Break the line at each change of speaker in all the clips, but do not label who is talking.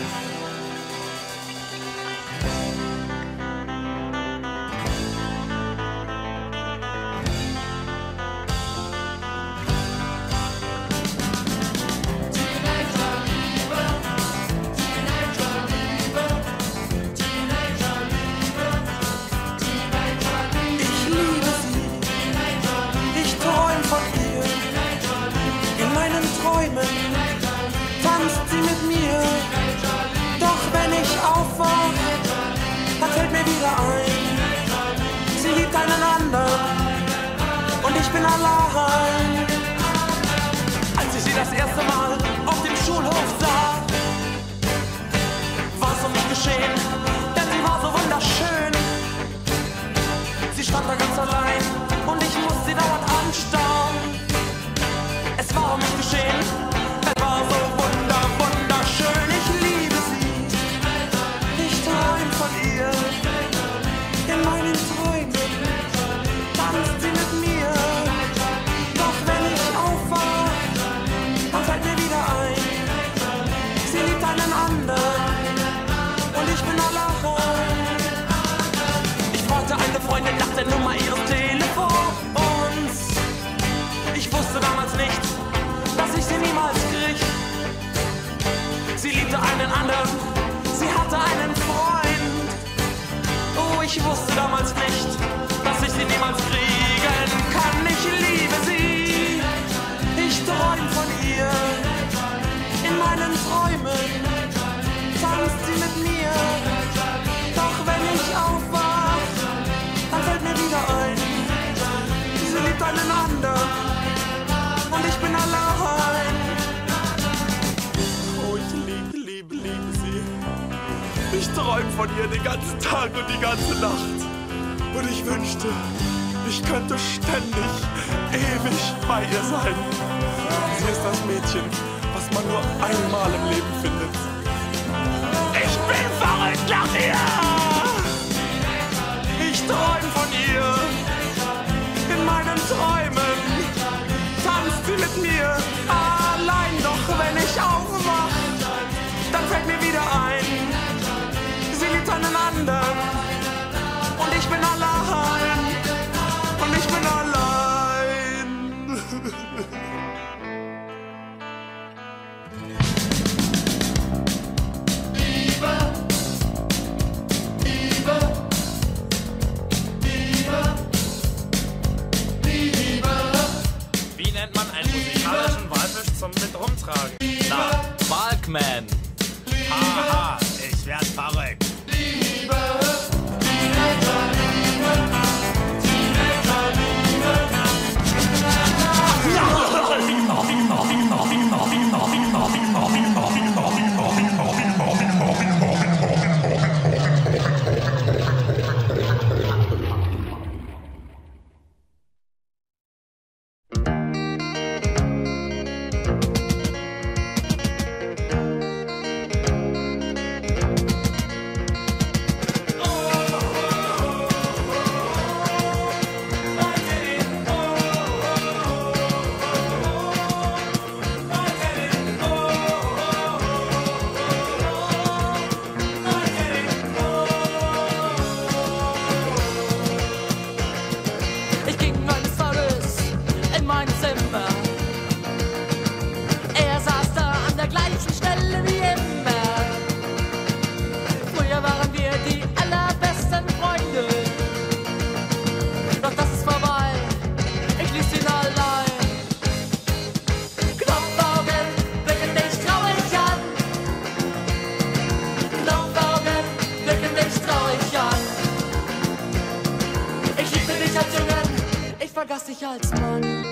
Tanzt sie mit mir, doch wenn ich aufwach, dann fällt mir wieder ein, sie liebt einen anderen und ich bin allein. Als ich sie das erste Mal auf dem Schulhof sah, war es um mich geschehen, denn sie war so wunderschön. Sie stand da ganz allein und ich musste sie dauernd anstarren. Es war um mich geschehen, es war so wunderschön. Ich liebe sie, ich träum von ihr. In meinen Träumen tanzt sie mit mir. Doch wenn ich aufwach, dann fällt mir wieder ein, sie liebt einen anderen und ich bin allein. Ich fragte eine Freundin nach der Nummer ihres Telefons. Ich wusste damals nicht, dass ich sie niemals krieg. Sie liebte einen anderen, sie hatte einen Freund. Oh, ich wusste damals nicht, dass ich sie niemals kriegen kann. Ich liebe sie, ich träum von ihr. In meinen Träumen tanzt sie mit mir. Doch wenn ich aufwach, dann fällt mir wieder ein, sie liebt einen anderen und ich bin allein. Oh, ich liebe sie. Ich träum von ihr den ganzen Tag und die ganze Nacht. Und ich wünschte, ich könnte ständig, ewig bei ihr sein. Sie ist das Mädchen, was man nur einmal im Leben findet. Ich bin verrückt nach ihr. Ich träum von ihr. In meinen Träumen tanzt sie mit mir allein, doch wenn ich aufwach, dann fällt mir wieder ein, sie liebt einen anderen und ich bin allein, und ich bin allein. Liebe, Liebe, Liebe, Liebe.
Wie nennt man einen musikalischen Walfisch zum mit rumtragen? Na, Walkman. Haha, ich werd verrückt.
Liebe.
Vergaß dich als Mann.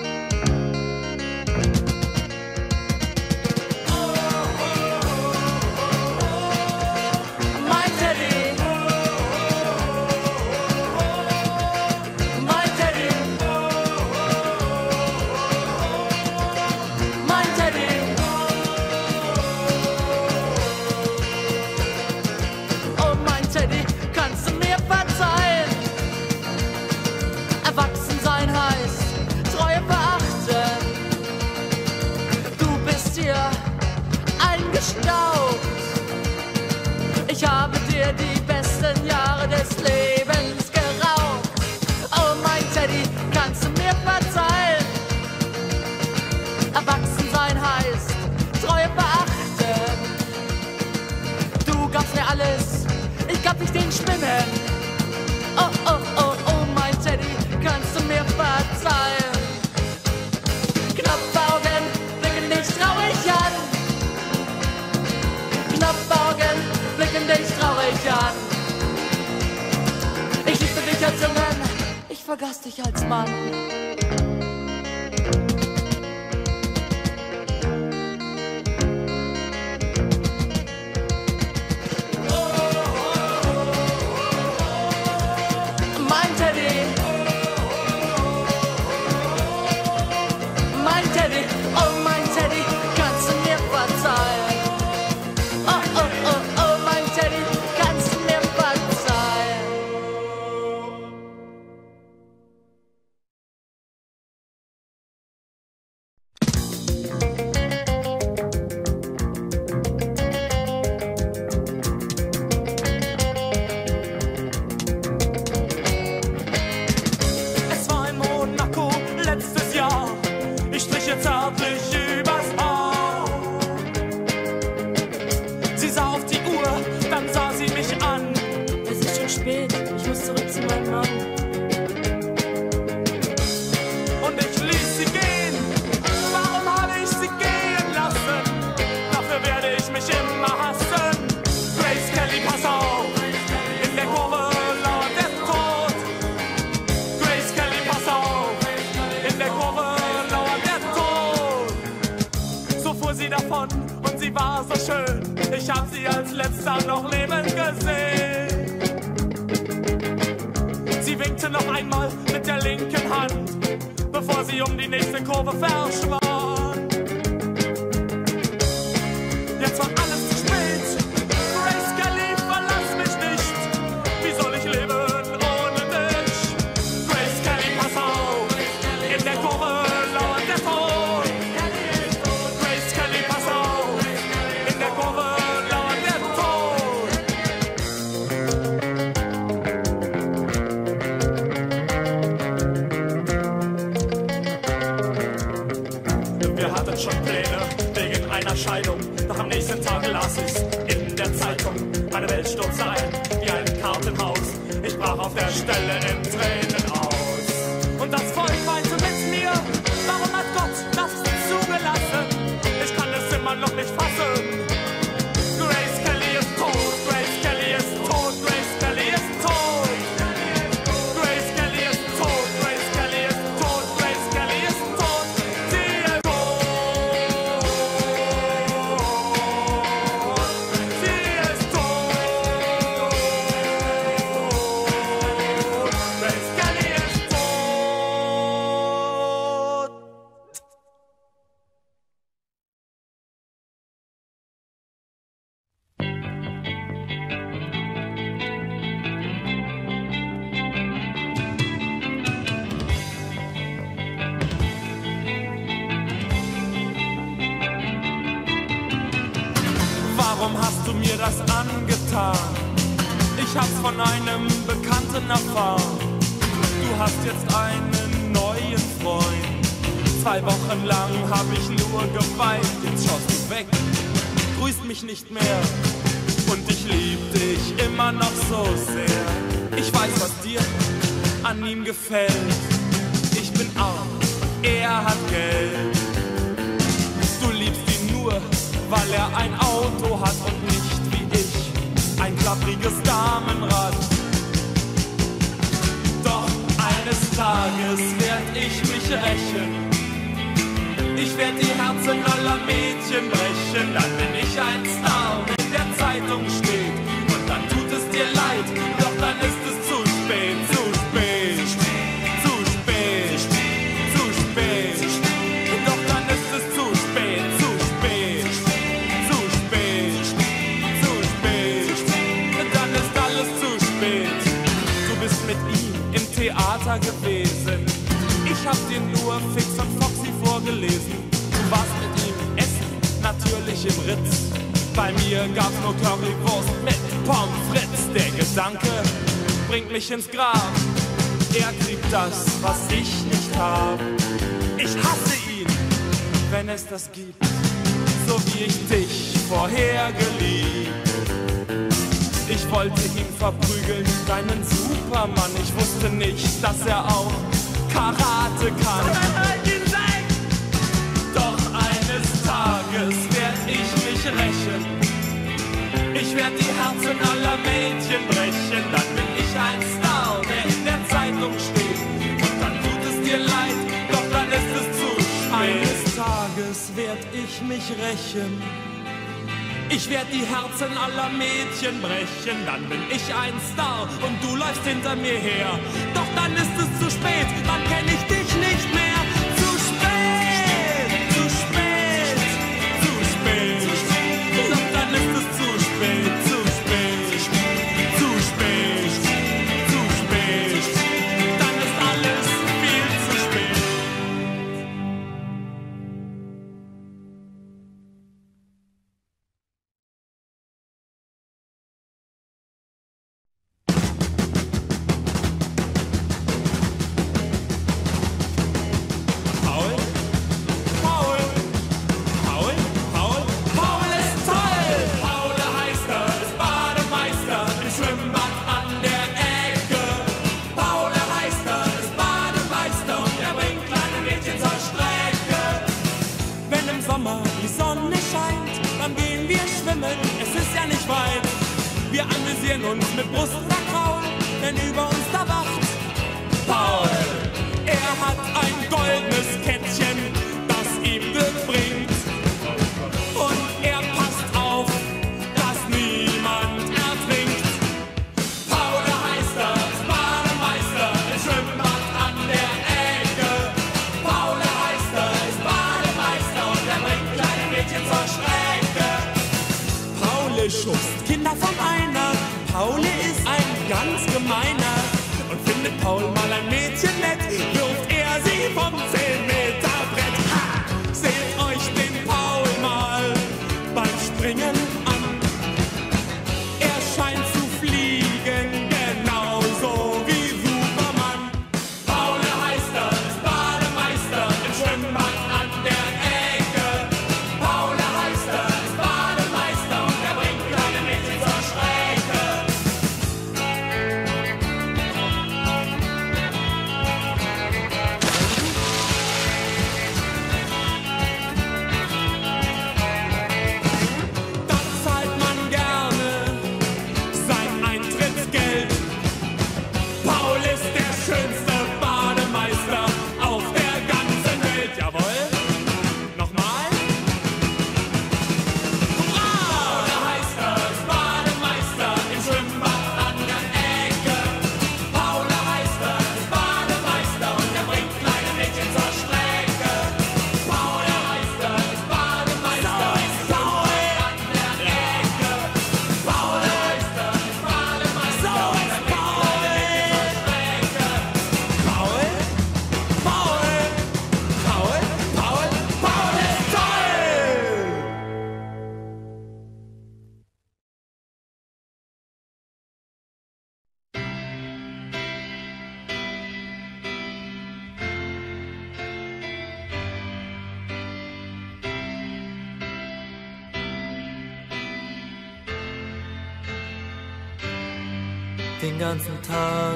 Ich habe dir die besten Jahre des Lebens geraubt. Oh mein Teddy, kannst du mir verzeihen? Erwachsensein heißt Treue beachten. Du gabst mir alles, ich gab dich den Spinnen. Oh, oh, oh, oh mein Teddy, kannst du mir verzeihen? Knopfaugen blicken dich traurig an. Knopfaugen blicken dich traurig an. Ich liebte dich als Jungen, ich vergaß dich als Mann.
Und sie war so schön, ich hab sie als letzter noch lebend gesehen. Sie winkte noch einmal mit der linken Hand, bevor sie um die nächste Kurve verschwand. Jetzt war alles zu spät, Grace Kelly, verlass mich nicht. Wie soll ich leben ohne dich? Grace Kelly, pass auf, in der Kurve lauert der Tod. Schon Pläne wegen einer Scheidung, doch am nächsten Tag las ich's in der Zeitung. Meine Welt stürzte ein wie ein Kartenhaus, ich brach auf der Stelle in Tränen aus. Und das Volk weinte mit mir, warum hat Gott das zugelassen? Ich kann es immer noch nicht fassen. Grace Kelly ist tot, Grace Kelly ist tot, Grace Kelly ist tot. Grace Kelly ist tot, Grace Kelly ist tot, Grace Kelly ist tot. Sie ist tot. Warum hast du mir das angetan? Ich hab's von einem Bekannten erfahren. Du hast jetzt einen neuen Freund. 2 Wochen lang hab ich nur geweint. Jetzt schaust du weg, grüßt mich nicht mehr. Und ich lieb dich immer noch so sehr. Ich weiß, was dir an ihm gefällt. Ich bin arm, er hat Geld. Du liebst ihn nur, weil er ein Auto hat und nicht wie ich ein klappriges Damenrad. Doch eines Tages werd ich mich rächen. Ich werd die Herzen aller Mädchen brechen. Dann bin ich ein Star, wenn der Zeitung steht. Und dann tut es dir leid, doch dann ist es zu spät, zu spät, zu spät, zu spät. Doch dann ist es zu spät, zu spät, zu spät, zu spät. Dann ist alles zu spät. Du bist mit ihm im Theater gewesen. Ich hab dir nur Fix und Foxy vorgelesen. Du warst mit ihm essen, natürlich im Ritz. Bei mir gab's nur Currywurst mit Pommes frites, der Gedanke bringt mich ins Grab. Er kriegt das, was ich nicht hab. Ich hasse ihn, wenn es das gibt, so wie ich dich vorher geliebt. Ich wollte ihn verprügeln, deinen Supermann. Ich wusste nicht, dass er auch Karate kann. Doch eines Tages werd ich mich rächen. Ich werd die Herzen aller Mädchen brechen. Dann bin ich ein Star, der in der Zeitung steht. Und dann tut es dir leid, doch dann ist es zu spät. Eines Tages werd ich mich rächen. Ich werd die Herzen aller Mädchen brechen. Dann bin ich ein Star und du läufst hinter mir her. Doch dann ist es zu spät, dann kenn ich dich nicht mehr. Zu spät, zu spät, zu spät. Doch dann ist es zu spät, zu spät, zu spät, zu spät. Dann ist alles viel zu spät. Wir amüsieren uns mit Brust verkraut, denn über uns da wacht Paul. Er hat ein goldenes Kettchen, das ihm Glück bringt. Und er passt auf, dass niemand ertrinkt. Paul, der heißt er, ist Bademeister im Schwimmbad an der Ecke. Paul, der heißt er, ist Bademeister und er bringt kleine Mädchen zur Strecke. Paul schubst Kinder vom Einer. Paul ist ein ganz gemeiner. Und findet Paul mal ein Mädchen nett, wirft er sie vom 10-Meter-Brett. Ha! Seht euch den Paul mal beim Springen an. Er scheint zu fliegen, genauso wie Superman. Paul, der heißt er, ist Bademeister im Schwimmbad an der Ecke. Paul, der heißt er, ist Bademeister und er bringt kleine Mädchen zur Strecke. Dann zahlt man gerne sein Eintrittsgeld. Paul ist der schönste Bademeister auf der ganzen Welt. Jawohl. Nochmal. Paul, der heißt er, ist Bademeister im Schwimmbad an der Ecke. Paul, der heißt er, ist Bademeister und er bringt kleine Mädchen zur Strecke. Paul, der heißt er, ist Bademeister im Schwimmbad an der Ecke. Paul, der heißt er, ist Bademeister und er bringt kleine Mädchen zur Strecke. Paul, Paul, Paul, Paul, Paul ist toll!
Den ganzen Tag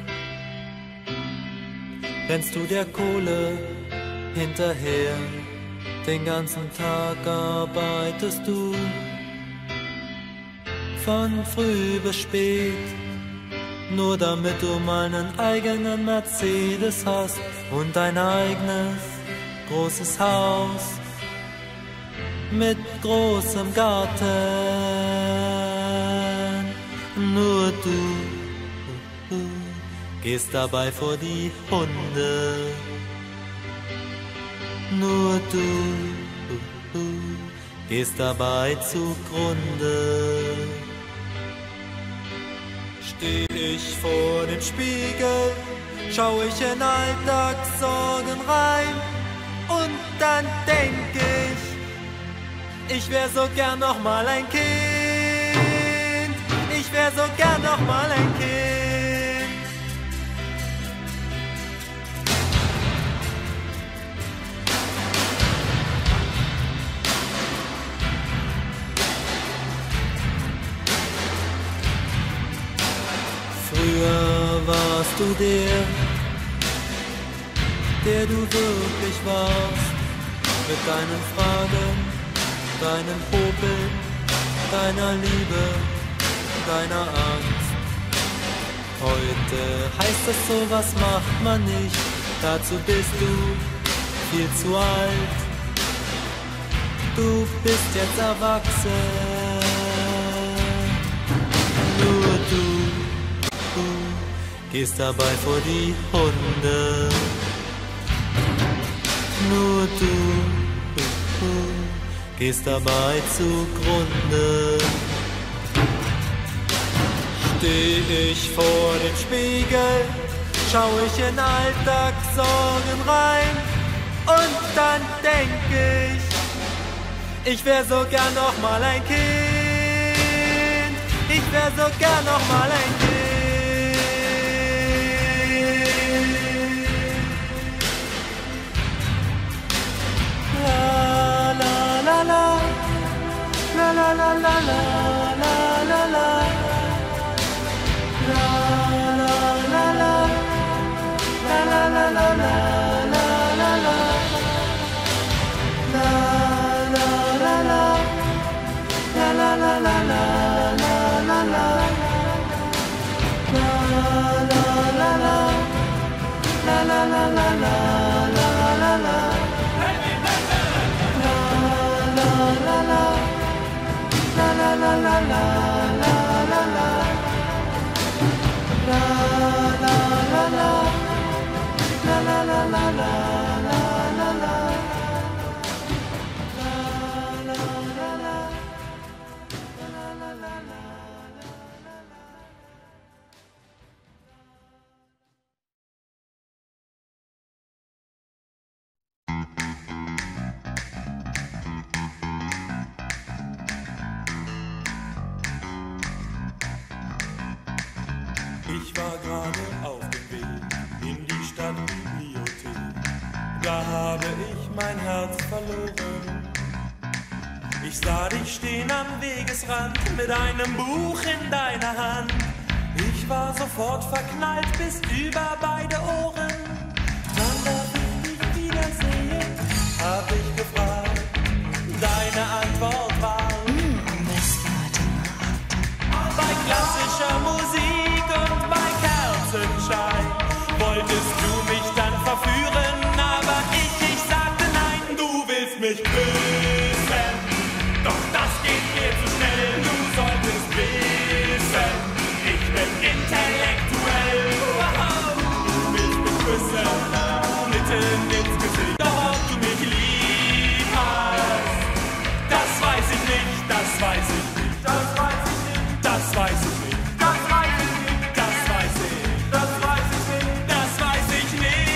rennst du der Kohle hinterher. Den ganzen Tag arbeitest du von früh bis spät, nur damit du mal einen eigenen Mercedes hast und ein eigenes großes Haus mit großem Garten. Nur du gehst dabei vor die Hunde. Nur du gehst dabei zugrunde. Steh ich vor dem Spiegel, schau ich in Alltagssorgen rein und dann denk ich wär so gern noch mal ein Kind. Ich wär so gern noch mal ein Kind. Früher warst du der du wirklich warst, mit deinen Fragen, deinen Popeln, deiner Liebe, deiner Angst. Heute heißt es, sowas macht man nicht, dazu bist du viel zu alt. Du bist jetzt erwachsen, nur du gehst dabei vor die Hunde. Nur du gehst dabei zugrunde. Steh ich vor dem Spiegel, schau ich in Alltagssorgen rein und dann denk ich wär so gern noch mal ein Kind. Ich wär so gern noch mal ein Kind. La la la la la la la la la la la la la la la la la
Ich war gerade auf dem Weg in die Stadtbibliothek. Da habe ich mein Herz verloren. Ich sah dich stehen am Wegesrand mit einem Buch in deiner Hand. Ich war sofort verknallt bis über beide Ohren. Wann darf ich dich wiedersehen? Hab ich gefragt. Deine Antwort war bei klassischer Musik und bei Kerzenschein. Wolltest du mich dann verführen, aber ich sagte nein. Du willst mich küssen, doch das geht mir zu schnell. Du solltest wissen, ich bin intellektuell. Du willst mich küssen, mitten ins Gesicht. Doch ob du mich lieb hast, das weiß ich nicht, das weiß ich nicht, das weiß ich nicht. Das weiß ich nicht, das weiß ich nicht, das weiß ich, das weiß ich nicht, das weiß ich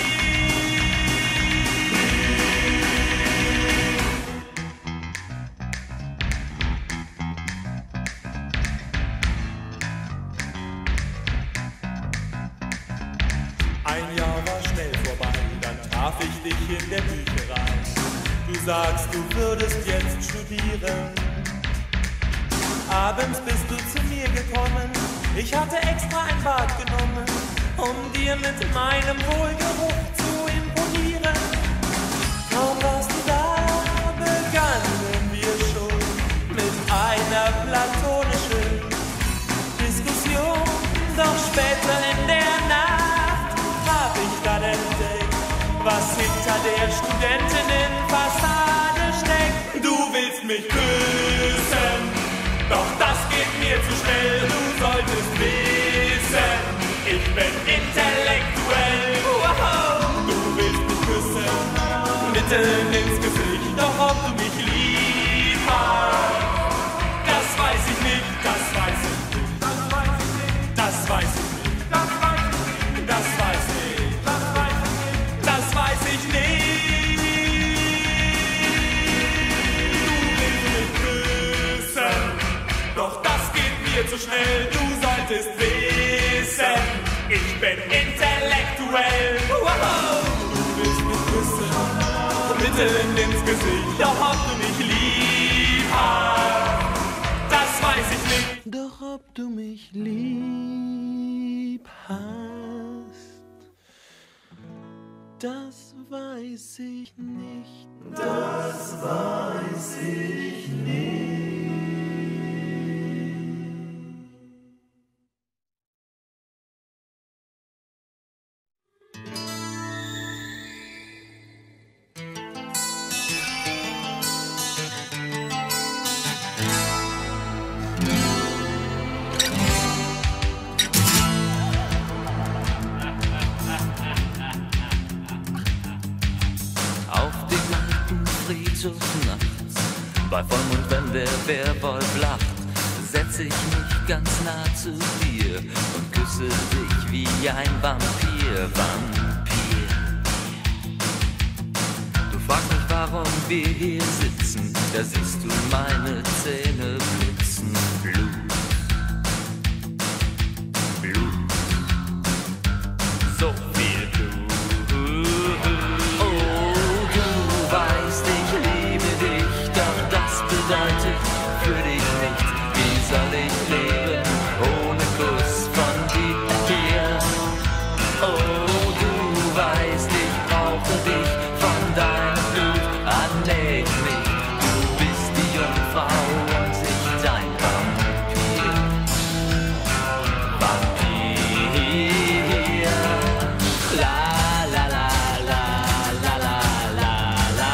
nicht. Ein Jahr war schnell vorbei, dann traf ich dich in der Bücherei. Du sagst, du würdest jetzt studieren. Abends bist du zu mir gekommen, ich hatte extra ein Bad genommen, um dir mit meinem Wohlgeruch zu imponieren. Kaum warst du da, begannen wir schon mit einer platonischen Diskussion. Doch später in der Nacht hab ich dann entdeckt, was hinter der Studentinnenfassade steckt. Du willst mich küssen, doch das geht mir zu schnell, du solltest wissen, ich bin intellektuell. Du willst mich küssen, mitten ins Gesicht, doch ob du mich lieb hast, das weiß ich nicht, das weiß ich nicht, das weiß ich nicht, das weiß ich nicht, das weiß ich nicht, das weiß ich, das weiß ich nicht, das weiß ich nicht. Du willst mich küssen, doch das geht mir zu schnell, du wolltest wissen, ich bin intellektuell. Wow. Du willst mich küssen, mitten ins Gesicht, doch ob du mich lieb hast, das weiß ich nicht.
Doch ob du mich lieb hast, das weiß ich nicht. Das weiß ich nicht.
Nachts, bei Vollmond, wenn der Werwolf lacht, setz ich mich ganz nah zu dir und küsse dich wie ein Vampir, Vampir. Du fragst mich, warum wir hier sitzen, da siehst du meine Zähne blitzen. Blut, Blut, so viel Blut. Bedeutet für dich nichts, wie soll ich leben ohne Kuss von dir? Oh, du weißt, ich brauche dich von deinem Blut, anleg mich, du bist die Jungfrau und ich dein Vampir. Vampir, la la la la la la la la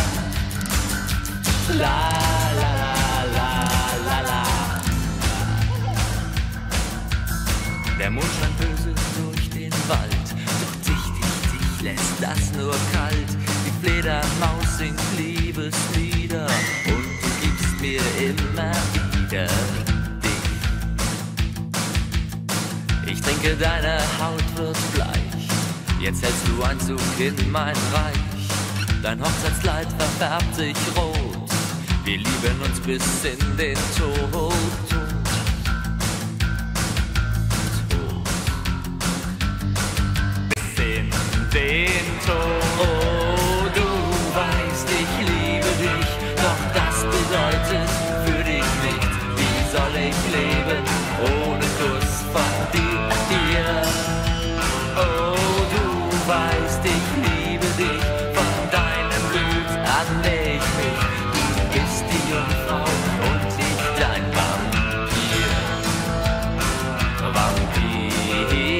la. Der Mond scheint böse durch den Wald, doch dich lässt das nur kalt. Die Fledermaus singt Liebeslieder und du gibst mir immer wieder dich. Ich trinke, deine Haut wird bleich, jetzt hältst du Einzug in mein Reich. Dein Hochzeitskleid verfärbt sich rot, wir lieben uns bis in den Tod. Den Tod. Oh, du weißt, ich liebe dich, doch das bedeutet für dich nicht. Wie soll ich leben ohne Kuss von dir? Oh, du weißt, ich liebe dich, von deinem Blut anleg mich. Du bist die Jungfrau und ich dein Vampir. Vampir.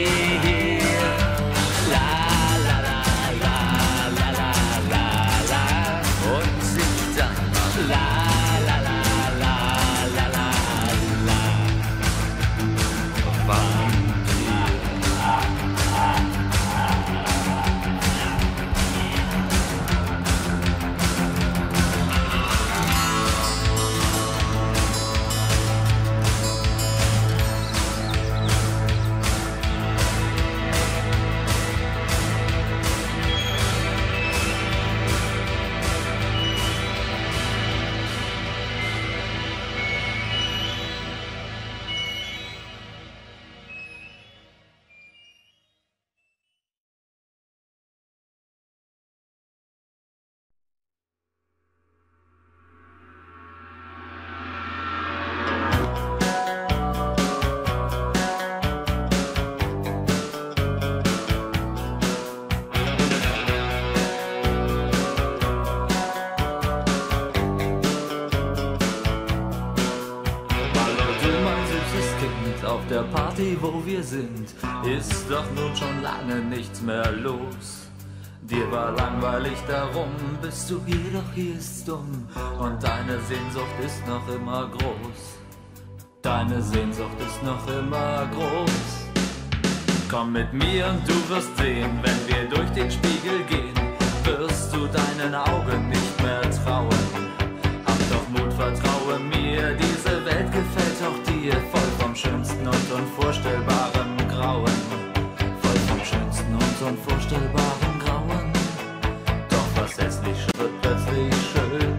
Auf der Party, wo wir sind, ist doch nun schon lange nichts mehr los. Dir war langweilig, darum bist du hier, doch hier ist's dumm. Und deine Sehnsucht ist noch immer groß. Deine Sehnsucht ist noch immer groß. Komm mit mir und du wirst sehen, wenn wir durch den Spiegel gehen, wirst du deinen Augen nicht mehr trauen. Hab doch Mut, vertraue mir, diese Welt gefällt auch dir, voll vom Schönsten und unvorstellbarem Grauen. Voll vom Schönsten und unvorstellbarem Grauen. Doch was hässlich wird plötzlich schön.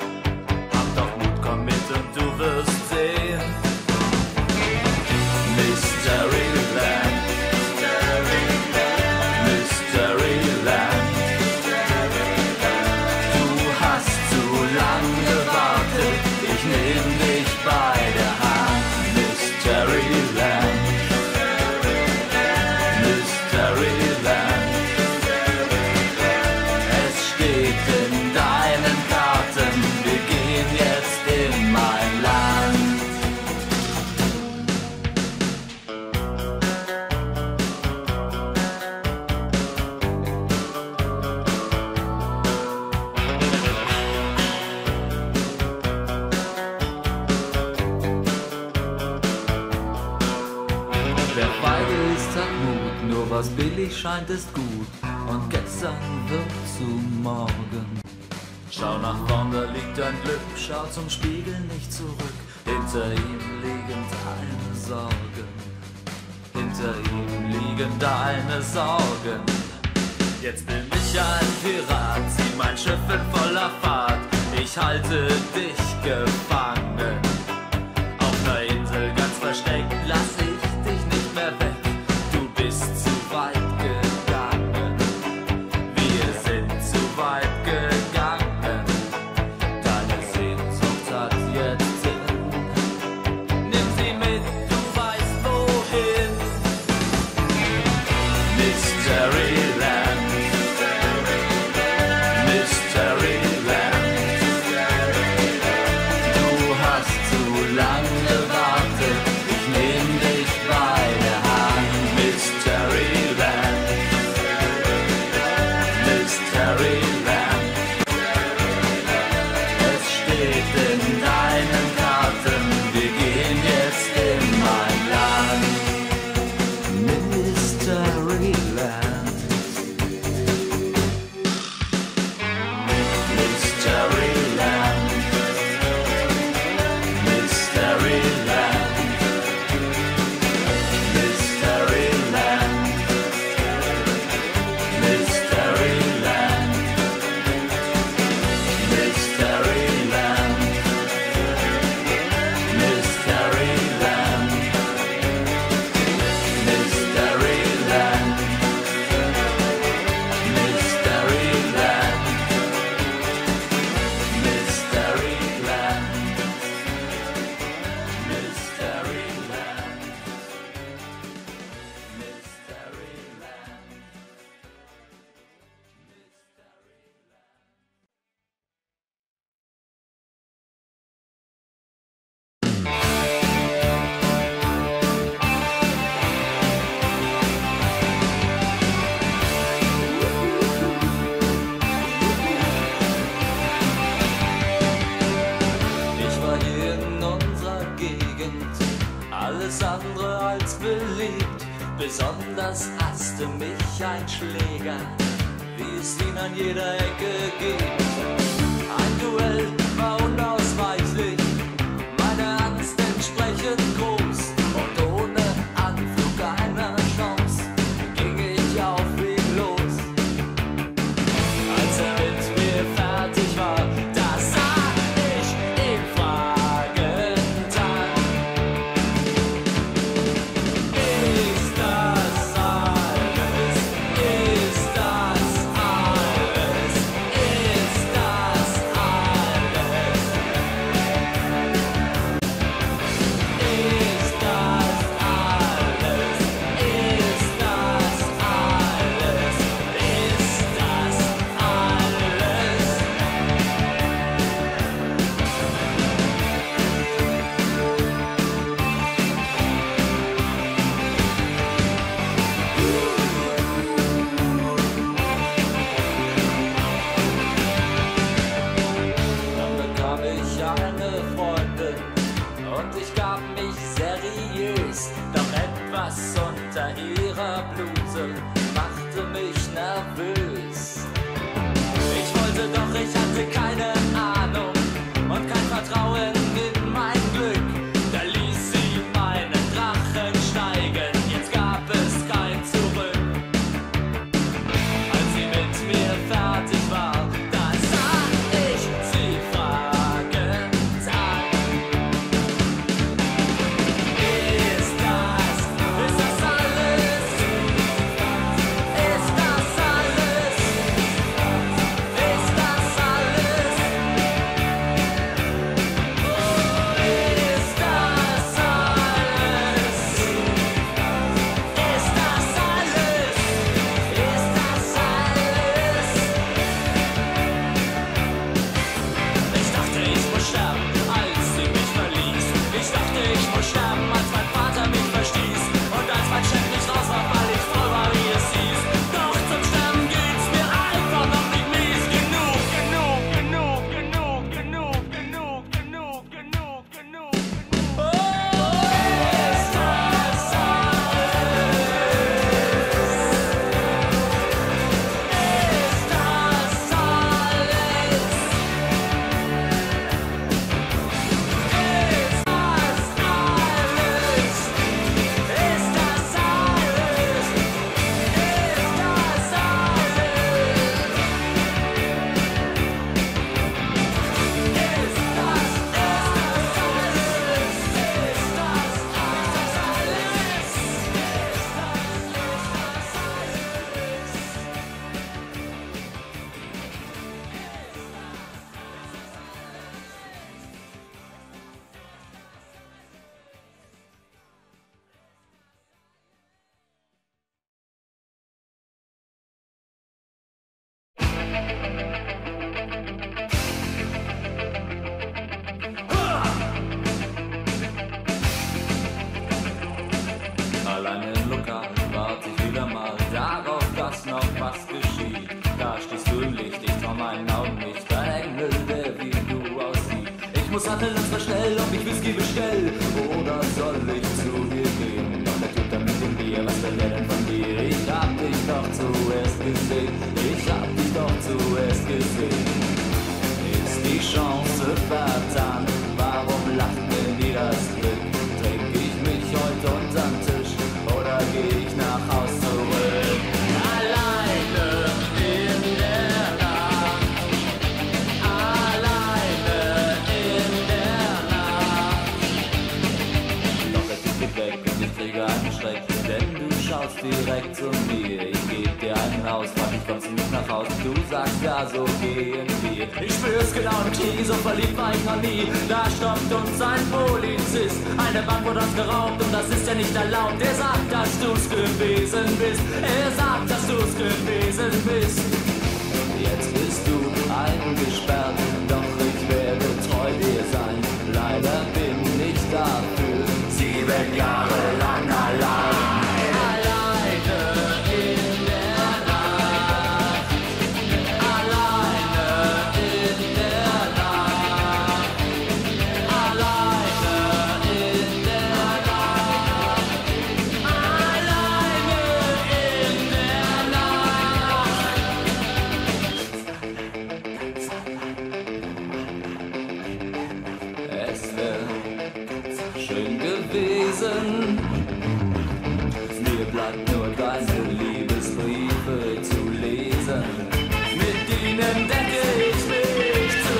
Hab doch Mut, komm mit und du wirst sehen. Mich was billig scheint ist gut und gestern wird zu morgen. Schau nach vorn, da liegt dein Glück, schau zum Spiegel nicht zurück. Hinter ihm liegen deine Sorgen, hinter ihm liegen deine Sorgen. Jetzt bin ich ein Pirat, zieh mein Schiff in voller Fahrt, ich halte dich gefangen. Auf einer Insel ganz versteckt, lass ich dich nicht mehr weg, du bist zu weit gegangen. Wir sind zu weit gegangen, deine Sehnsucht hat jetzt Sinn. Nimm sie mit, du weißt wohin. Mysteryland, Mysteryland. Du hast zu lang gewartet, ich nehm dich bei der Hand. Mysteryland, Mysteryland. Es steht in deinen Karten, wir gehen jetzt in mein Land. Mysteryland, Mysteryland, Mysteryland, Mysteryland, Mysteryland, Mysteryland, Mysteryland, Mysteryland, Mysteryland, Ich war hier in unserer Gegend, alles andere als beliebt. Besonders hasste mich ein Schläger, wie es ihn an jeder Ecke gibt. Ein Duell war unausweichlich, meine Angst entsprechend groß. Und ohne Anflug einer Chance ging ich auf ihn los. Als er mit mir fertig war, da sah ich ihn fragend an. Ist das alles? Ist das alles? Ist das alles? Ist das alles? Ist das alles? Ist das alles? Dann bekam ich eine Freundin und ich gab mich seriös. Doch etwas unter ihrer Bluse machte mich nervös. Ich wollte, doch ich hatte keine Ahnung und kein Vertrauen in mein Glück. Da ließ sie meinen Drachen steigen, jetzt gab es kein Zurück. Als sie mit mir fertig war, da sah ich sie fragend an. schnell, ob ich Whisky bestell oder soll ich zu dir gehen? Doch der Typ da mit dem Bier, was will der denn von dir? Ich hab dich doch zuerst gesehen, ich hab dich doch zuerst gesehen. Ist die Chance vertan? Warum lacht mir nie das Glück? Trink ich mich heute unterm Tisch oder geh ich nach Haus zurück? Alleine in der Nacht, alleine in der Nacht. Doch der Typ geht weg und ich kriege einen Schreck, denn du schaust direkt zu mir. Ich geb dir einen Haus, frag ich, kommst du nicht nach Haus? Du sagst ja, so gehen wir. Ich spür's genau im Knie, so verliebt war ich noch nie. Da stoppt uns ein Polizist, eine Bank wurde uns geraubt und das ist ja nicht erlaubt. Er sagt, dass du's gewesen bist, er sagt, dass du's gewesen bist. Jetzt bist du eingesperrt, doch ich werde treu dir sein. Leider bin ich dafür 7 Jahre lang allein. Mir bleibt nur deine Liebesbriefe zu lesen. Mit ihnen decke ich mich zu.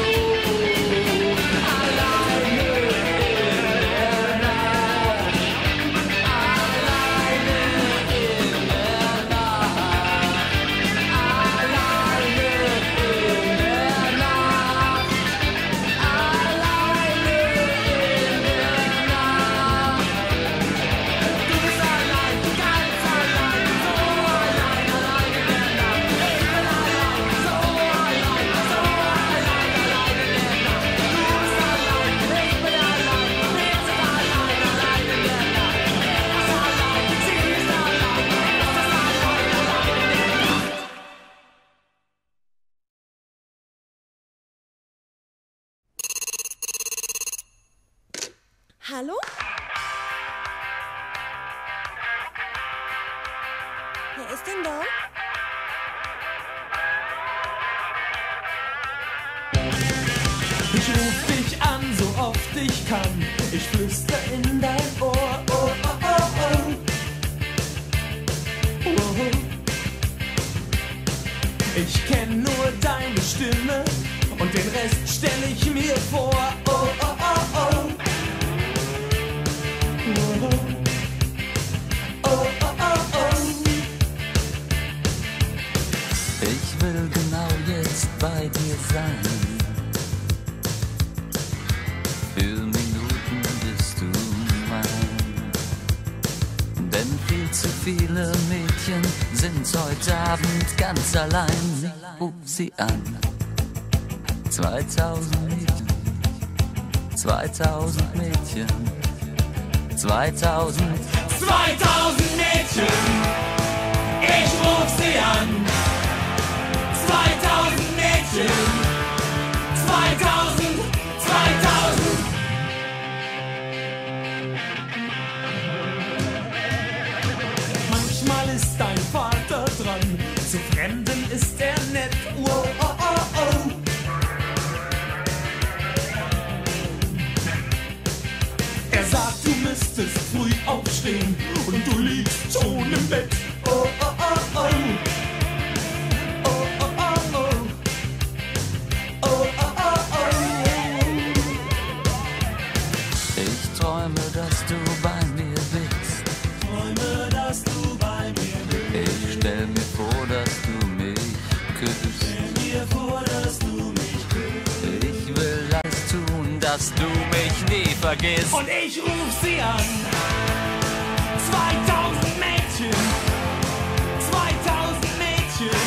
Alleine in der Nacht, alleine in der Nacht, alleine in der Nacht, alleine in der Nacht. Du bist allein, ganz allein, so allein, allein in der Nacht. Ich bin allein, so allein, allein in der Nacht. Du bist allein, ich bin allein, wir sind allein, allein in der Nacht. Er ist allein, sie ist allein, es ist allein, allein in der Nacht.
Hallo? Wer ist denn da?
Ich ruf dich an, so oft ich kann. Ich flüster in dein Ohr. Oh, oh, oh, oh. Oh. Ich kenn nur deine Stimme und den Rest stell ich mir vor. Oh, oh, oh, oh. Oh, oh, oh, oh.
Ich will genau jetzt bei dir sein. Für Minuten bist du mein. Denn viel zu viele Mädchen sind heute Abend ganz allein. Ruf sie an. 2000 Mädchen, 2000 Mädchen, 2000
Mädchen, ich ruf sie an. 2000 Mädchen, 2000. Manchmal ist dein Vater dran, zu Fremden ist er nett. Oh, oh, oh, oh. Er sagt, du müsstest früh aufstehen und du liegst schon im Bett. Oh, oh, oh, oh. Oh, oh, oh, oh. Oh, oh, oh, oh.
Ich träume, dass du bei mir bist. Ich stell mir vor, dass du mich küsst. Ich will alles tun, dass du mich nie vergisst.
Und ich ruf sie an. 2000 Mädchen, 2000 Mädchen,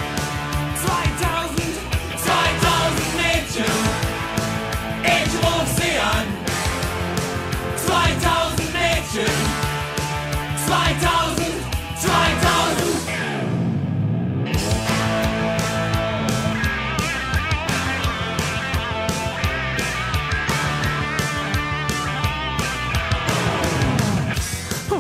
2000 Mädchen. Ich ruf sie an. 2000 Mädchen, 2000.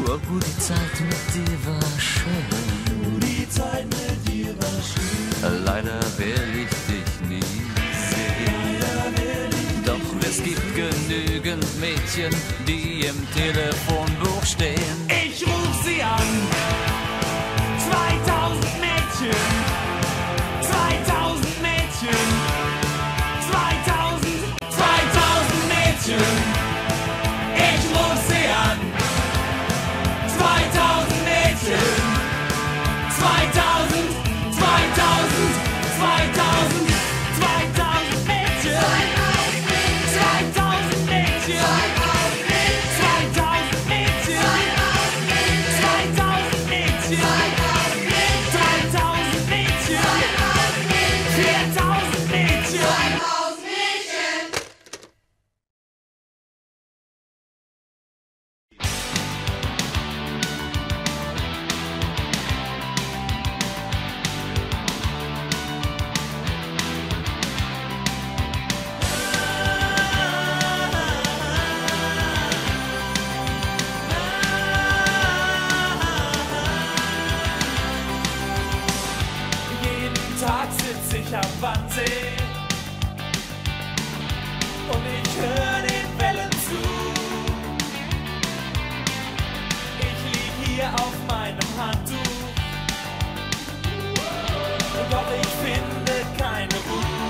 Oh, die Zeit mit dir war schön.
Die Zeit mit dir war schön.
Leider will ich dich nie sehen. Doch es gibt genügend Mädchen, die im Telefonbuch stehen.
Ich ruf sie an. 2000 Mädchen. 2000 Mädchen. 2000 Mädchen. Ich ruf sie an. 2000 Mädchen. 2000 Mädchen. 2000 Mädchen. 2000 Mädchen. 2000 Mädchen. 3000 Mädchen. 4000 Mädchen. Jeden Tag sitz ich am Wannsee und ich hör den Wellen zu. Ich lieg hier auf meinem Handtuch, doch ich finde keine Ruhe.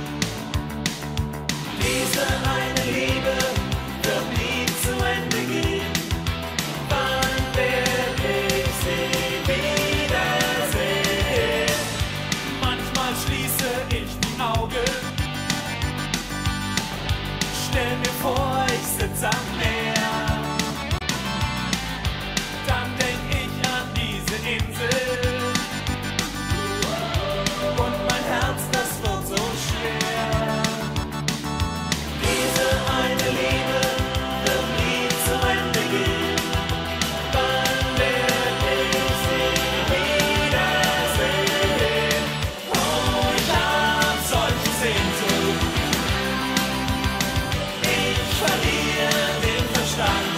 Diese eine Liebe wird nie zu Ende gehen. Wann werd ich sie wiedersehen? Manchmal schließe ich die Augen, stell mir vor, ich sitz am Meer. Dann denk ich an diese Insel und mein Herz, das wird so schwer. Diese eine Liebe wird nie zu Ende gehen. Wann werd ich sie wiedersehen? Oh, ich hab solche Sehnsucht. Ich verliere den Verstand.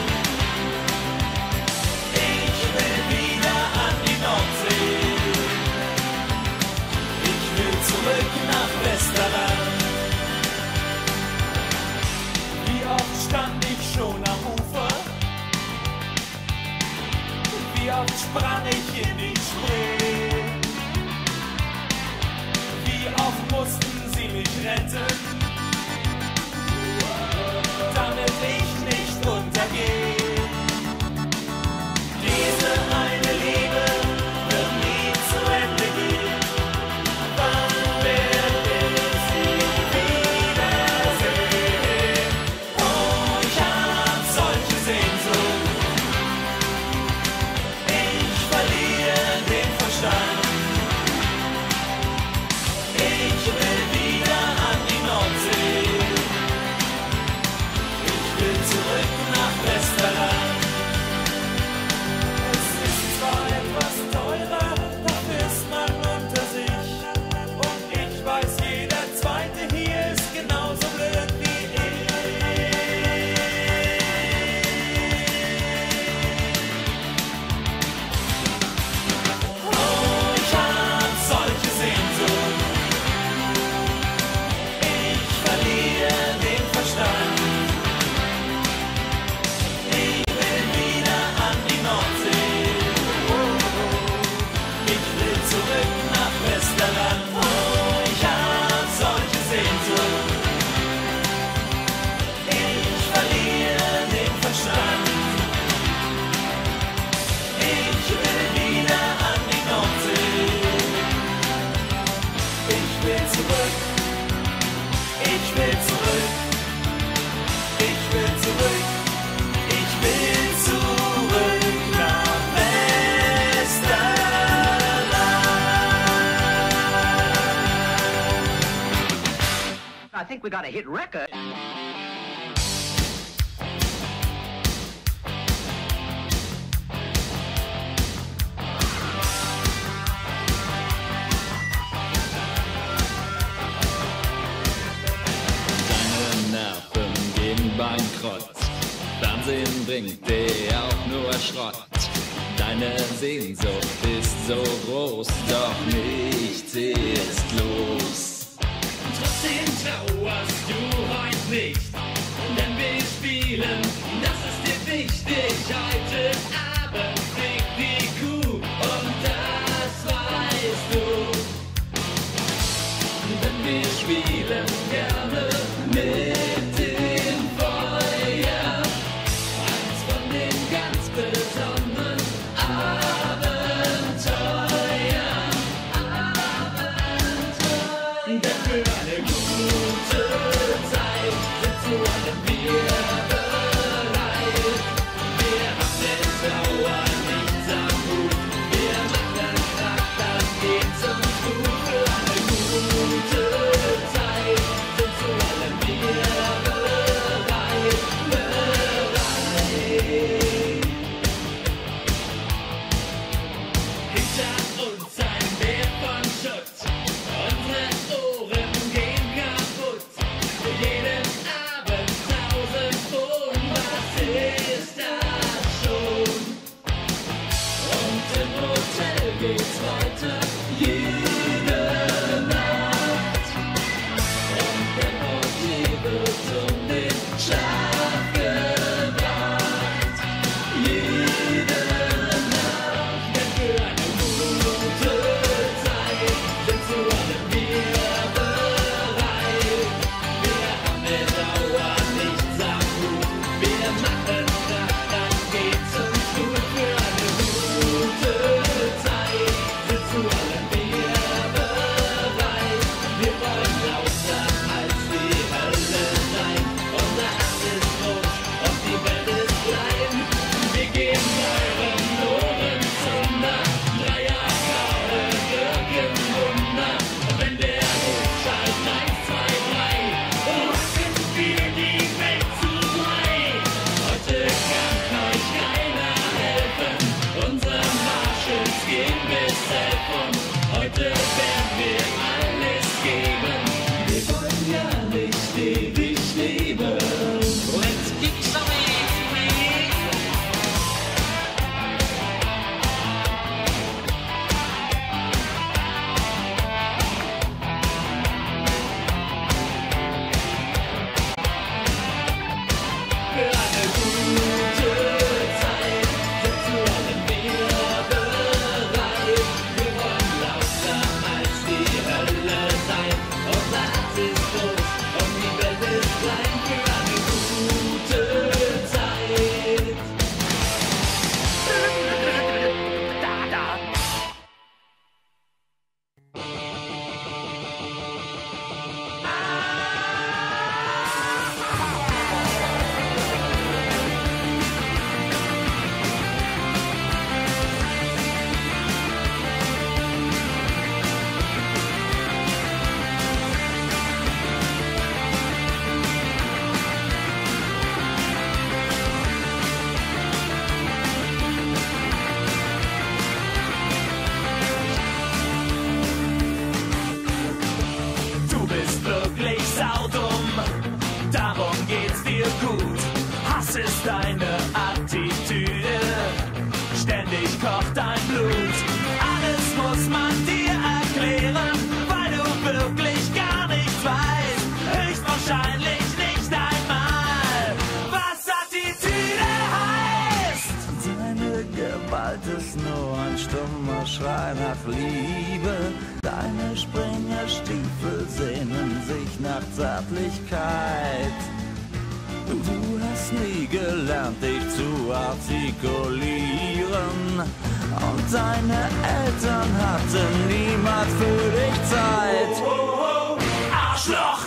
Ich will wieder an die Nordsee. Ich will zurück nach Westerland. Wie oft stand ich schon am Ufer? Wie oft sprang ich in die Spree? Wie oft mussten sie mich retten, damit ich nicht untergehe? Diese eine Liebe wird nie zu Ende gehen. Wann werd ich sie wiedersehen? Oh, ich hab solche Sehnsucht. Ich verliere den Verstand. Ich will wieder an die Nordsee. Ich will zurück nach Westerland. Es ist zwar etwas teurer, dafür ist man unter sich. Und ich weiß, jeder Zweite hier ist genauso blöd wie ich. Oh, ich hab solche Sehnsucht. Ich verliere den Verstand. Ich will wieder an die Nordsee. Ich will zurück nach Westerland. Oh, ich hab solche Sehnsucht. Ich verliere den Verstand. Ich will wieder an die Nordsee. Ich will zurück. Ich will zurück. Ich will zurück. Ich will zurück nach Westerland.
I think we got a hit record.
Deine Nerven gehen bankrott. Fernsehen bringt dir auch nur Schrott. Deine Sehnsucht ist so groß, doch nichts ist los. Trotzdem trauerst du heute nicht, denn wir spielen, das ist dir wichtig. Heute Abend fliegt die Kuh und das weißt du. Denn wir spielen gerne mit dem Feuer, eins von den ganz besonderen Abenteuern. Denn für eine gute Zeit sind zu allem wir bereit. Wir haben den Dauer nichts am Hut. Wir machen Krach, das geht uns gut. Für eine gute Zeit sind zu allem wir bereit. Hinter uns ein Meer von Schutt, unsere Ohren gehen kaputt. Für jeden Abend 1000 Kronen, was ist das schon? Und im Hotel geht's weiter, jede Nacht. Und der Portier wird den Schlaf gebracht. Jede Nacht, denn für eine gute Zeit sind zu allem wir bereit. Wir haben eine Dauer nichts am Hut. Wir machen Krach, dann geht's uns gut. Für eine gute Zeit sind zu allem wir bereit. Wir wollen lauter als die Hölle sein. Unser Herz ist groß und die Welt ist klein. Wir geben euren Ohren Zunder. Dreierkarte wirken Wunder. Wenn der Ruf schallt 1, 2, 3, rocken wir die Welt zu Brei. Heute kann euch keiner helfen. Unsere Marshals gehen bis 11 und heute werden wir alles geben. Wir wollen ja nicht ewig leben. Let's kick some ass, Für eine gute Zeit sind zu allem wir bereit. Wir wollen lauter als die Hölle sein. Unser Herz ist groß und die Welt ist klein. Für eine gute Zeit.
Du bist wirklich saudumm, darum geht's dir gut. Hass ist deine Attitüde, ständig kocht dein Blut. Alles muss man dir erklären, weil du wirklich gar nichts weißt. Höchstwahrscheinlich nicht einmal, was Attitüde heißt.
Seine Gewalt ist nur ein stummer Schrei nach Liebe. Deine Springerstiefel sehnen sich nach Zärtlichkeit. Du hast nie gelernt, dich zu artikulieren. Und deine Eltern hatten niemals für dich Zeit.
Arschloch!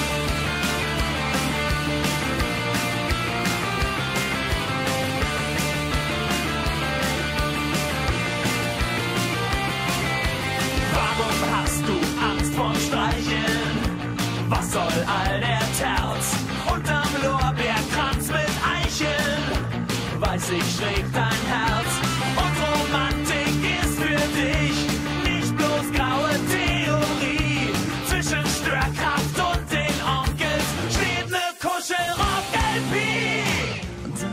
Warum hast du Angst vorm Streicheln? Was soll all der Terz? Unterm Lorbeerkranz mit Eicheln weiß ich, schlägt dein Herz. Und Romantik ist für dich nicht bloß graue Theorie. Zwischen Störkraft und den Onkels steht ne Kuschelrock-LP.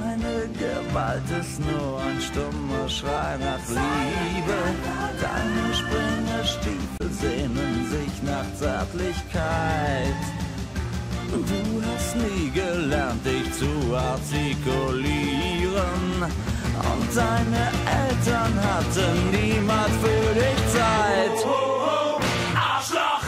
bald ist nur ein stummer Schrei nach Liebe. Deine Springerstiefel sehnen sich nach Zärtlichkeit. Du hast nie gelernt, dich zu artikulieren. Und deine Eltern hatten niemals für dich Zeit.
Arschloch!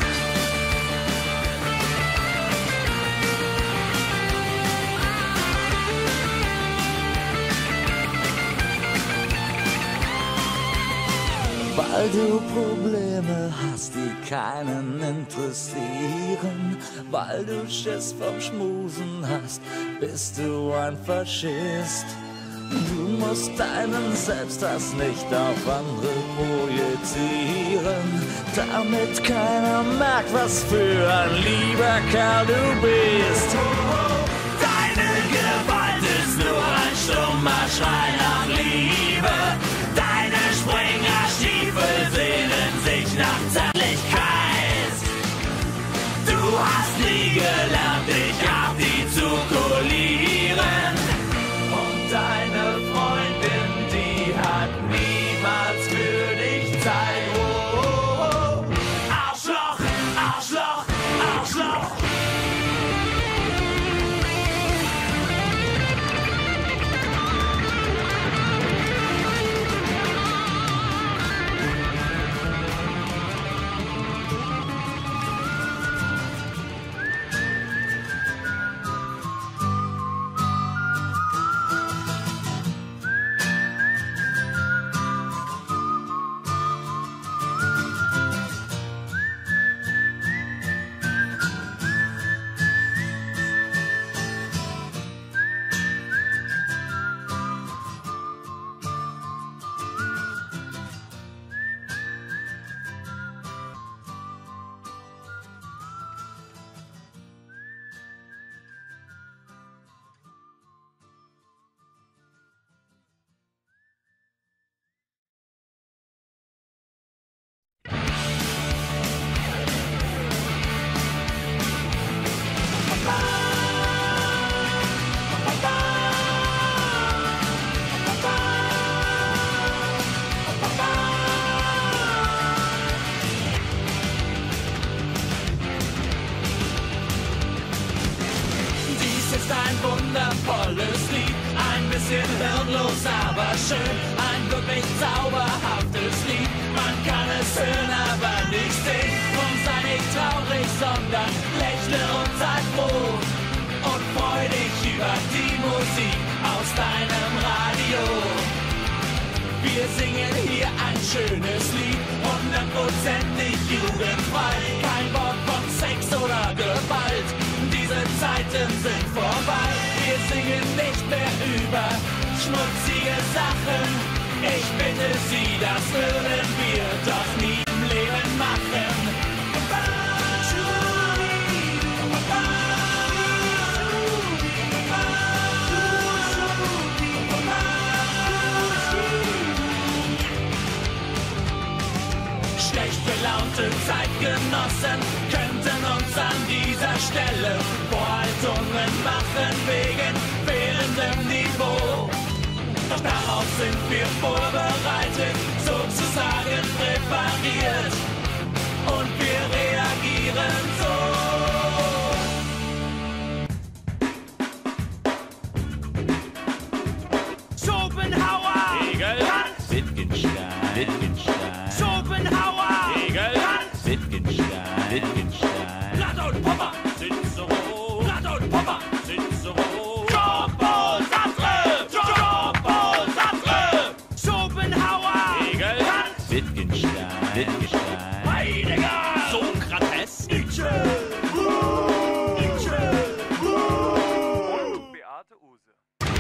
Weil du Probleme hast, die keinen interessieren. Weil du Schiss vom Schmusen hast, bist du ein Faschist. Du musst deinen Selbsthass nicht auf andere projizieren, damit keiner merkt, was für ein lieber Kerl du bist.
Deine Gewalt ist nur ein stummer Schrei nach Liebe. Deine Springerstiefel sehnen sich nach Zärtlichkeit. Du hast nie gelernt, dich artikulieren.
Und deine Freundin, die hat niemals für dich Zeit. Oh, oh, oh.
Arschloch, Arschloch, Arschloch. Wundervolles Lied, ein bisschen hirnlos, aber schön, ein wirklich zauberhaftes Lied. Man kann es hören, aber nicht sehen. Drum sei nicht traurig, sondern lächle und sei froh und freu dich über die Musik aus deinem Radio. Wir singen hier ein schönes Lied, 100%ig jugendfrei, kein Wort von Sex oder Gewalt. Diese Zeiten sind vorbei, wir singen nicht mehr über schmutzige Sachen. Ich bitte Sie, das würden wir doch nie im Leben machen. Schlecht gelaunte Zeitgenossen könnten uns an dieser Stelle Vorhaltungen machen wegen fehlendem Niveau. Doch darauf sind wir vorbereitet, sozusagen präpariert, und wir reagieren so. Schopenhauer!
Hegel! Wittgenstein! Wittgenstein!
Schopenhauer!
Hegel! Wittgenstein! Wittgenstein!
Plato und Popper!
Cicero!
Plato und Popper!
Cicero!
Jean-Paul Sartre! Jean-Paul Sartre! Schopenhauer!
Hegel! Wittgenstein! Wittgenstein!
Heidegger!
Sokrates!
Nietzsche! Nietzsche!
Beate Uhse.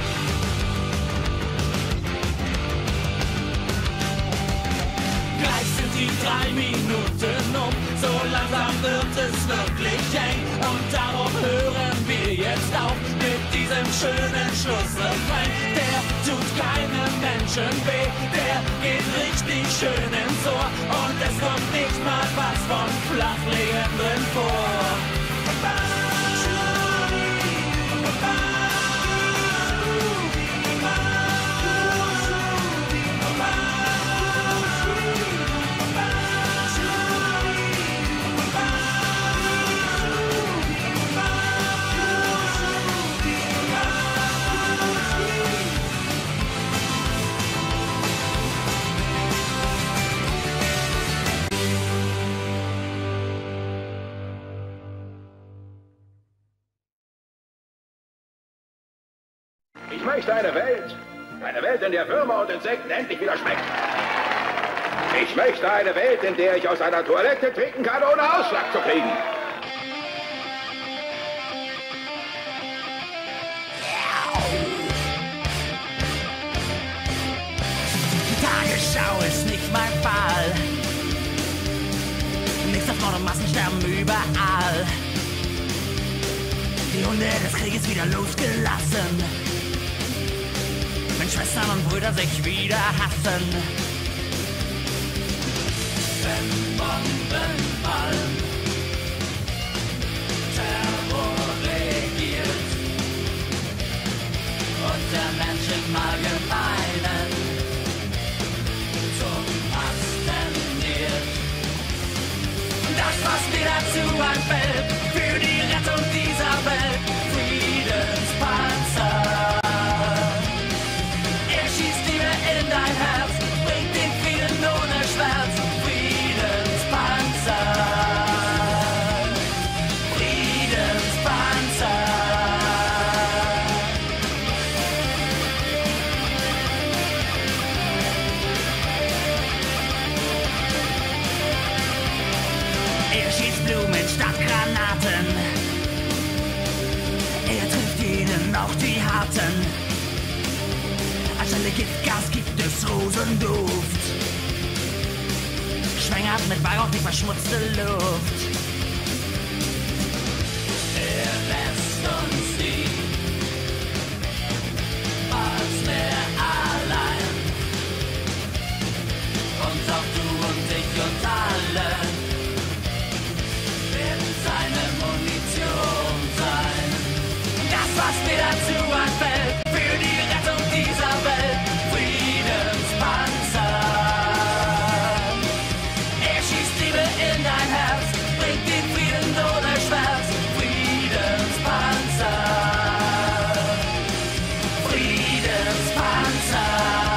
Gleich sind die 3 Minuten um, so langsam wird es wirklich eng. Und darum hören wir jetzt auf mit diesem schönen Schlussrefrain. Der tut keinem Menschen weh, der geht richtig schön ins Ohr. Und es kommt nicht mal was von Flachlegen drin vor.
Ich möchte eine Welt, in der Würmer und Insekten endlich wieder schmecken. Ich möchte eine Welt, in der ich aus einer Toilette trinken kann, ohne Ausschlag zu kriegen.
Die Tagesschau ist nicht mein Fall. Nichts auf Mord und Massensterben überall. Die Hunde des Krieges wieder losgelassen. Wenn Schwestern und Brüder sich wieder hassen. Wenn Bomben fallen, Terror regiert und der Mensch im Allgemeinen zum Hass tendiert. Das, was mir dazu einfällt, für die Rettung dieser Welt, Friedenspanzer. Er schießt Liebe in dein Herz, bringt den Frieden ohne Schmerz. Friedenspanzer. Friedenspanzer. Er schießt Blumen statt Granaten. Er trifft jeden, auch die Harten. Anstelle Giftgas gibt es Rosenduft. Schwängert mit Weihrauch die verschmutzte Luft. Er lässt uns nie als mehr allein. Und auch du und ich und alle werden seine Munition sein. Das, was mir dazu einfällt, für die Rettung dieser Welt, Friedenspanzer. Er schießt Liebe in dein Herz, bringt den Frieden ohne Schmerz, Friedenspanzer. Friedenspanzer.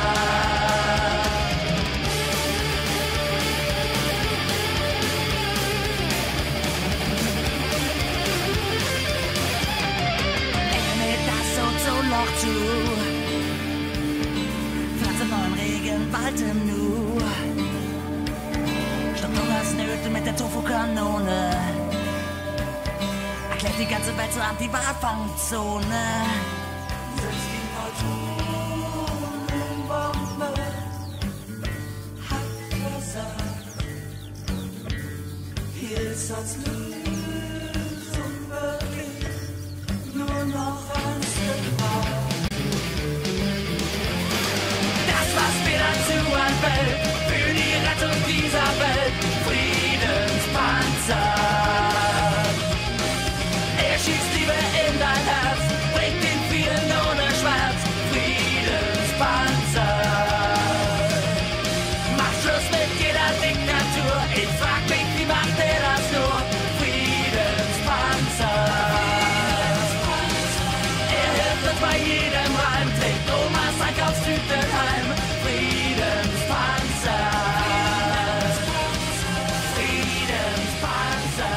Loch zu. Pflanze neuen Regenwald im Nu. Stoppt Hungersnöte mit der Tofu-Kanone. Erklärt die ganze Welt zur Anti-Walfangzone. Selbst die Neutronenbombe hat versagt. Hier ist als Lösung wirklich nur noch ein Stück Raum. Das, was mir dazu einfällt, für die Rettung dieser Welt, Friedenspanzer. Er schießt Liebe in dein Herz, bringt den Frieden ohne Schmerz, Friedenspanzer. Mach Schluss mit jeder Diktatur, ich frag mich, wie macht er das nur? Friedenspanzer. Bei jedem Reim trägt Omas Einkaufstüten heim. Friedenspanzer. Friedenspanzer.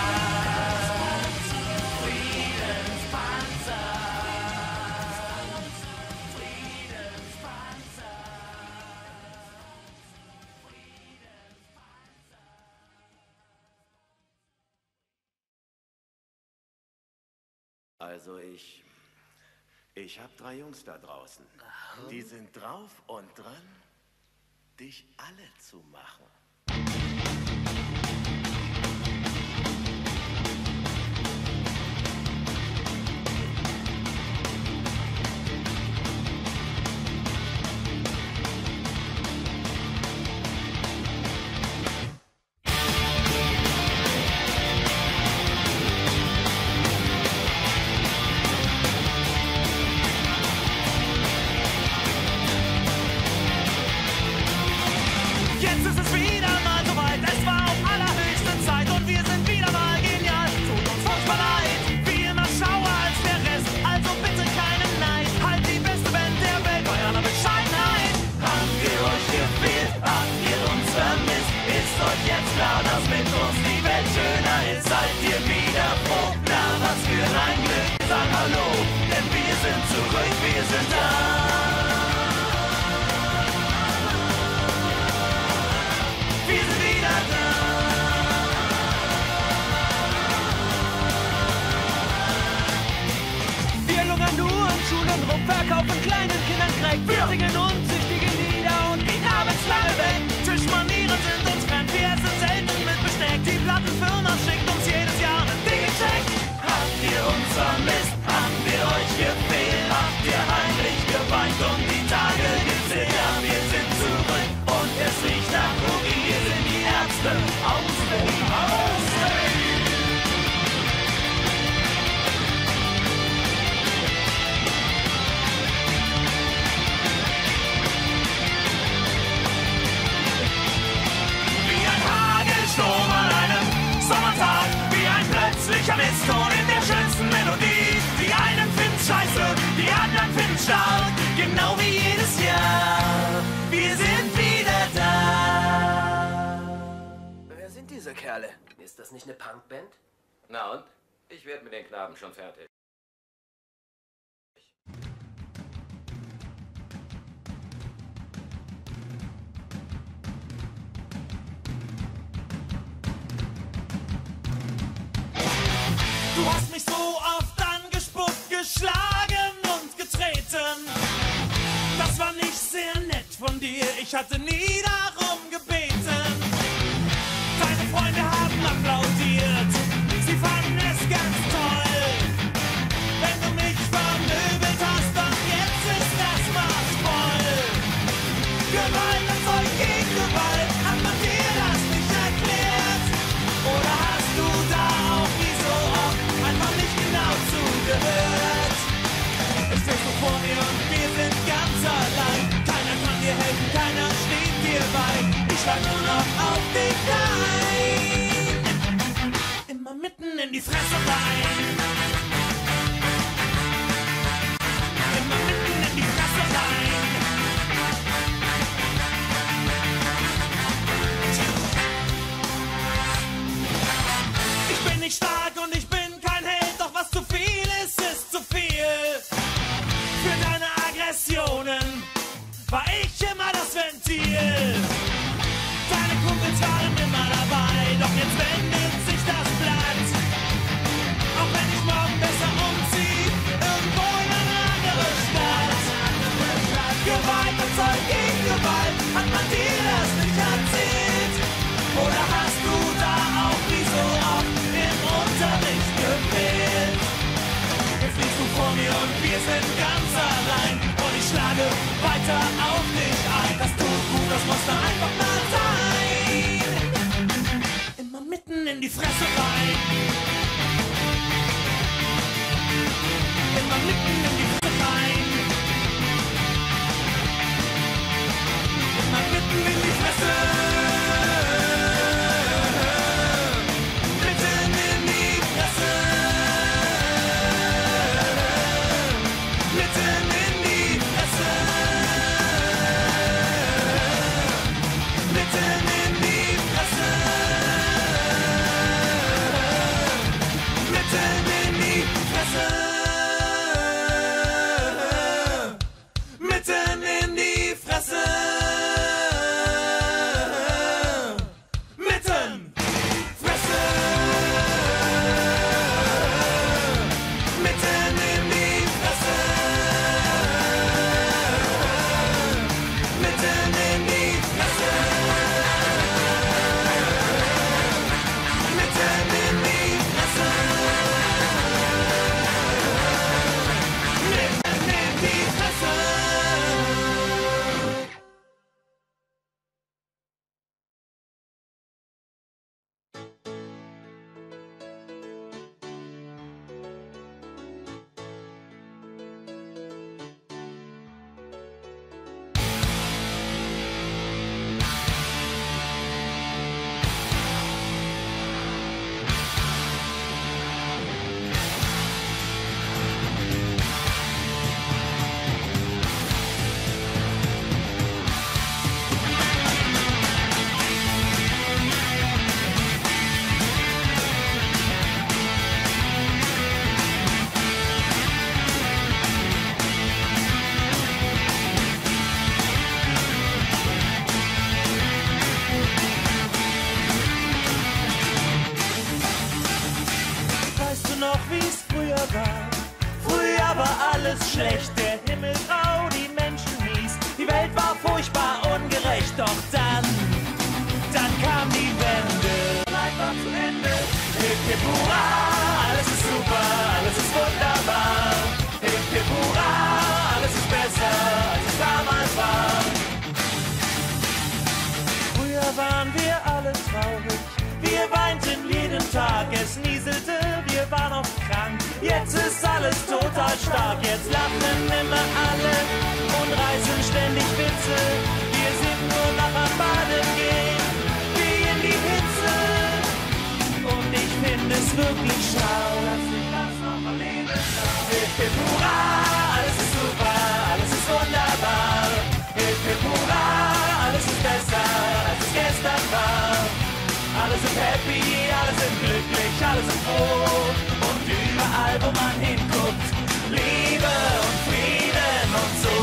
Friedenspanzer. Friedenspanzer.
Also ich hab 3 Jungs da draußen. Die sind drauf und dran, dich alle zu machen.
Jetzt ist es wieder
verkaufen kleinen Kindern Crack. Wir singen unzüchtige Lieder und gehen abends lange weg. Tischmanieren sind uns fremd, wir essen selten mit Besteck. Die Plattenfirma schickt uns jedes Jahr einen dicken Check. Habt ihr uns vermisst? Haben wir euch gefehlt? Habt ihr heimlich geweint und die Tage gezählt? Ja, wir sind zurück und es riecht nach Cookie. Wir sind die Ärzte aus Berlin. Wie ein Hagelsturm an einem Sommertag, wie ein plötzlicher Misston in der schönsten Melodie. Die einen finden's scheiße, die anderen finden's stark, genau wie jedes Jahr. Wir sind wieder da.
Wer sind diese Kerle? Ist das nicht eine Punkband?
Na und? Ich werde mit den Knaben schon fertig.
Du hast mich so oft angespuckt, geschlagen und getreten. Das war nicht sehr nett von dir, ich hatte nie darum gebeten. Deine Freunde haben applaudiert, sie fanden es ganz toll. Wenn du mich vermöbelt hast, dann jetzt ist das Maß voll. Gewalt erzeugt gegen Gewalt, hat man dir das nicht erklärt? Oder hast du da auch wie so oft einfach nicht genau zugehört? Es stehst du vor mir und wir sind ganz allein. Keiner kann dir helfen, keiner steht dir bei. Ich schlag nur noch auf dich ein. Immer mitten in die Fresse rein. Immer mitten in die Fresse rein. Ich bin nicht stark und ich bin kein Held, doch was zu viel ist zu viel. Für deine Aggressionen war ich immer das Ventil. Deine Kumpels waren immer dabei, doch jetzt wendet sich das Blatt. Auch wenn ich morgen besser umziehe, irgendwo in eine andere Stadt. Gewalt erzeugt gegen Gewalt, hat man dir das nicht erzählt? Oder hast du da auch wie so oft im Unterricht gefehlt? Jetzt liegst du vor mir und wir sind ganz allein. Und ich schlage weiter auf dich ein. Das tut gut, das muss da einfach mal sein. Immer mitten in die Fresse rein. Immer mitten in die Fresse rein. Immer mitten in die Fresse. Mitten in die Fresse. Mitten in die Fresse. Mitten in die Fresse. Mitten in die Fresse. Himmel grau, die Menschen mies. Die Welt war furchtbar ungerecht, doch dann kam die Wende. Leid war zu Ende. Hip hip hurra, alles ist super, alles ist wunderbar. Hip hip hurra, alles ist besser, als es damals war. Früher waren wir alle traurig, wir weinten jeden Tag, es nieselte, wir waren oft krank. Jetzt ist alles total stark, jetzt lachen immer alle und reißen ständig Witze. Wir sind nur noch am Baden gehen, wie in die Hitze. Und ich finde es wirklich schlau, dass ich das noch erlebe. Hip hip hurra, alles ist super, alles ist wunderbar. Hip hip hurra, alles ist besser, als es gestern war. Alle sind happy, alle sind glücklich, alle sind froh. Und überall, wo man hinguckt, Liebe und Frieden und so.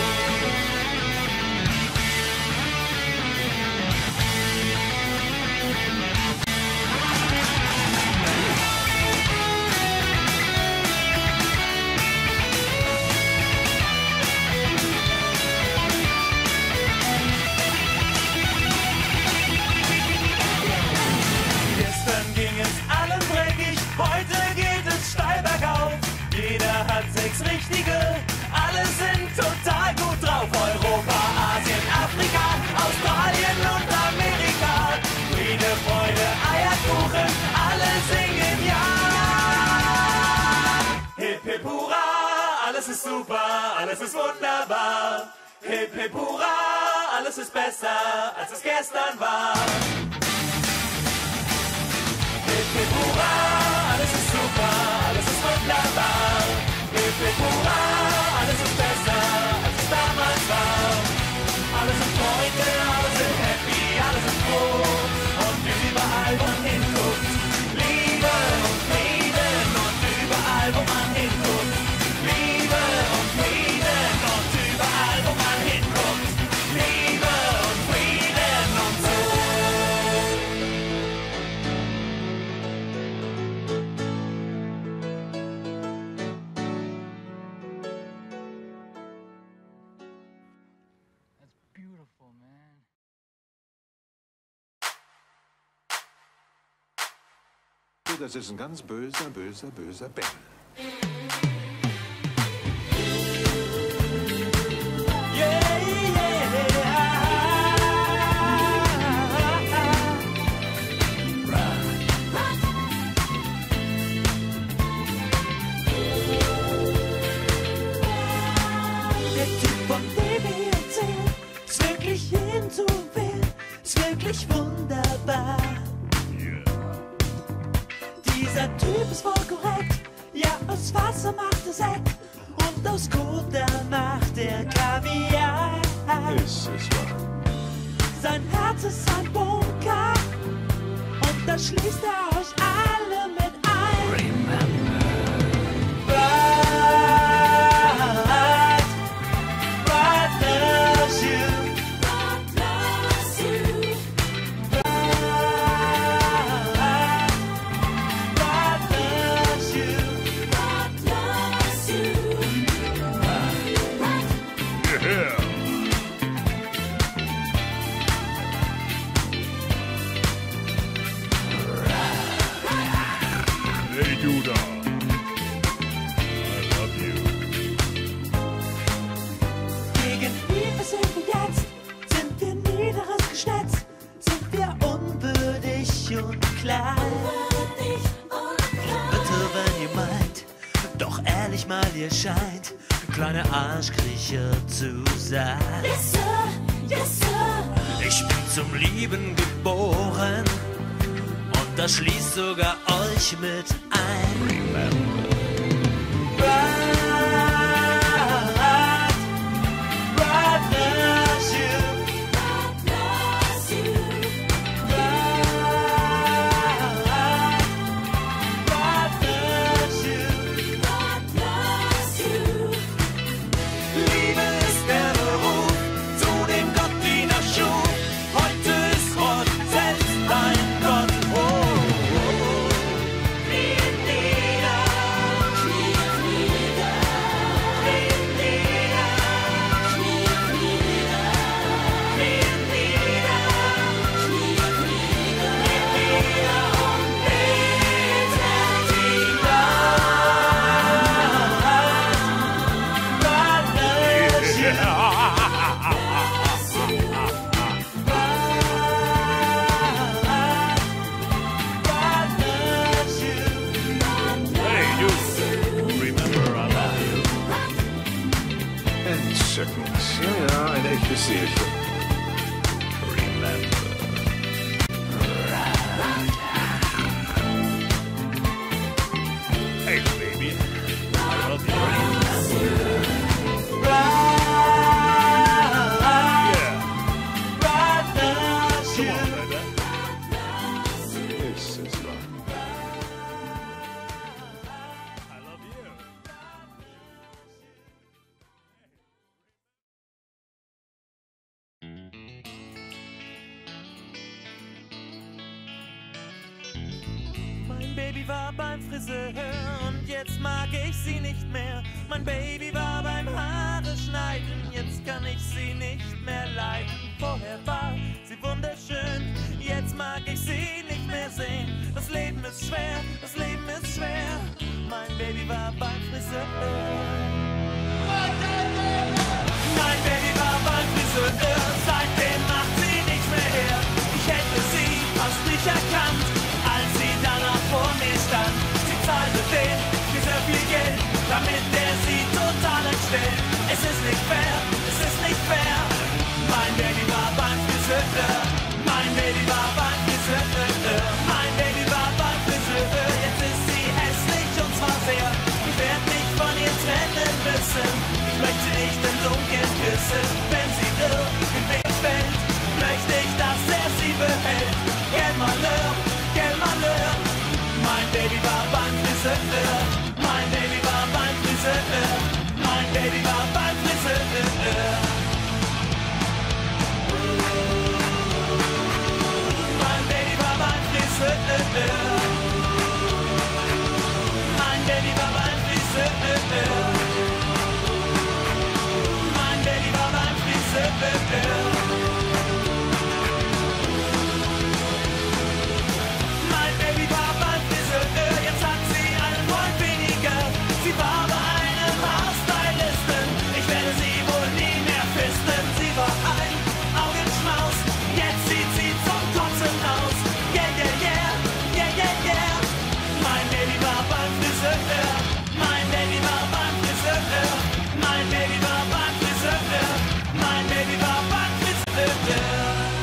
Heute geht es steil bergauf, jeder hat 6 Richtige, alle sind total gut drauf. Europa, Asien, Afrika, Australien und Amerika. Friede, Freude, Eierkuchen, alle singen ja. Hip hip hurra, alles ist super, alles ist wunderbar. Hip hip hurra, alles ist besser, als es gestern war. Hip hip hurra, alles ist super, alles ist wunderbar. Hip hip hurra, alles ist besser, als es damals war. Alle sind Freunde, alle sind happy, alle sind froh. Und überall, wo man hinguckt, Liebe und Frieden. Und überall, wo man hinguckt, Liebe und Frieden. Und überall, wo man hinguckt, Liebe und Frieden und so.
Beautiful, man.
Das ist ein ganz böser, böser, böser Ben.
Der Typ, von dem wir erzählen, ist wirklich hinzuwählen, ist wirklich wunderbar. Dieser Typ ist voll korrekt, ja, aus Wasser macht er Sekt und aus Koda macht er Kaviar.
Ist es wahr?
Sein Herz ist ein Bunker und da schließt er euch alle mit ein. Brad loves you.
Hey, du da. I love you.
Gegen Liebe sind wir jetzt, sind wir niederes Geschnetz, sind wir unwürdig und klein. Bitte, wenn ihr meint, doch ehrlich mal, ihr scheint kleine Arschkriecher zu sein. Yes, sir, yes, sir. Ich bin zum Lieben geboren und das schließt sogar euch mit ein. Brad loves you. Brad loves you. Liebe ist der Beruf, zu dem Gott ihn erschuf. Heute ist Gott selbst dein Gott. Oh, oh, oh. Wie in jeder
entzückend. Ja, ein echtes Seelchen.
Hey, baby. I love you.
Mein Baby war beim Friseur und jetzt mag ich sie nicht mehr. Mein Baby war beim Haare schneiden, jetzt kann ich sie nicht mehr leiden. Vorher war sie wunderschön, jetzt mag ich sie nicht mehr sehen. Das Leben ist schwer, das Leben ist schwer. Mein Baby war beim Friseur. Mein Baby war beim Friseur, seitdem macht sie nichts mehr her. Ich hätte sie fast nicht erkannt, als sie danach vor mir stand. Sie zahlte dem sehr viel Geld, damit der sie total entstellt. Es ist nicht fair, es ist nicht fair. Mein Baby war beim Friseur, mein Baby war beim Friseur, mein Baby war beim Friseur. Jetzt ist sie hässlich und zwar sehr. Ich werd mich von ihr trennen müssen. Ich möchte nicht im Dunkeln küssen. Wenn sie irgendwen fällt, möchte ich, dass er sie behält. Quel malheur, mein Baby war beim Friseur. Mein Baby war beim Friseur. Mein Baby war beim Friseur. Mein Baby war beim Friseur. Mein Baby war beim Friseur. Mein Baby war beim Friseur. Mein Baby war beim Friseur, jetzt hat sie einen Freund weniger. Sie war bei einem Haarstylisten, ich werde sie wohl nie mehr fisten. Sie war ein Augenschmaus, jetzt sieht sie zum Kotzen aus. Yeah, yeah, yeah, yeah, yeah, yeah. Mein Baby war beim Friseur, mein Baby war beim Friseur. Mein Baby war beim Friseur, mein Baby war beim Friseur.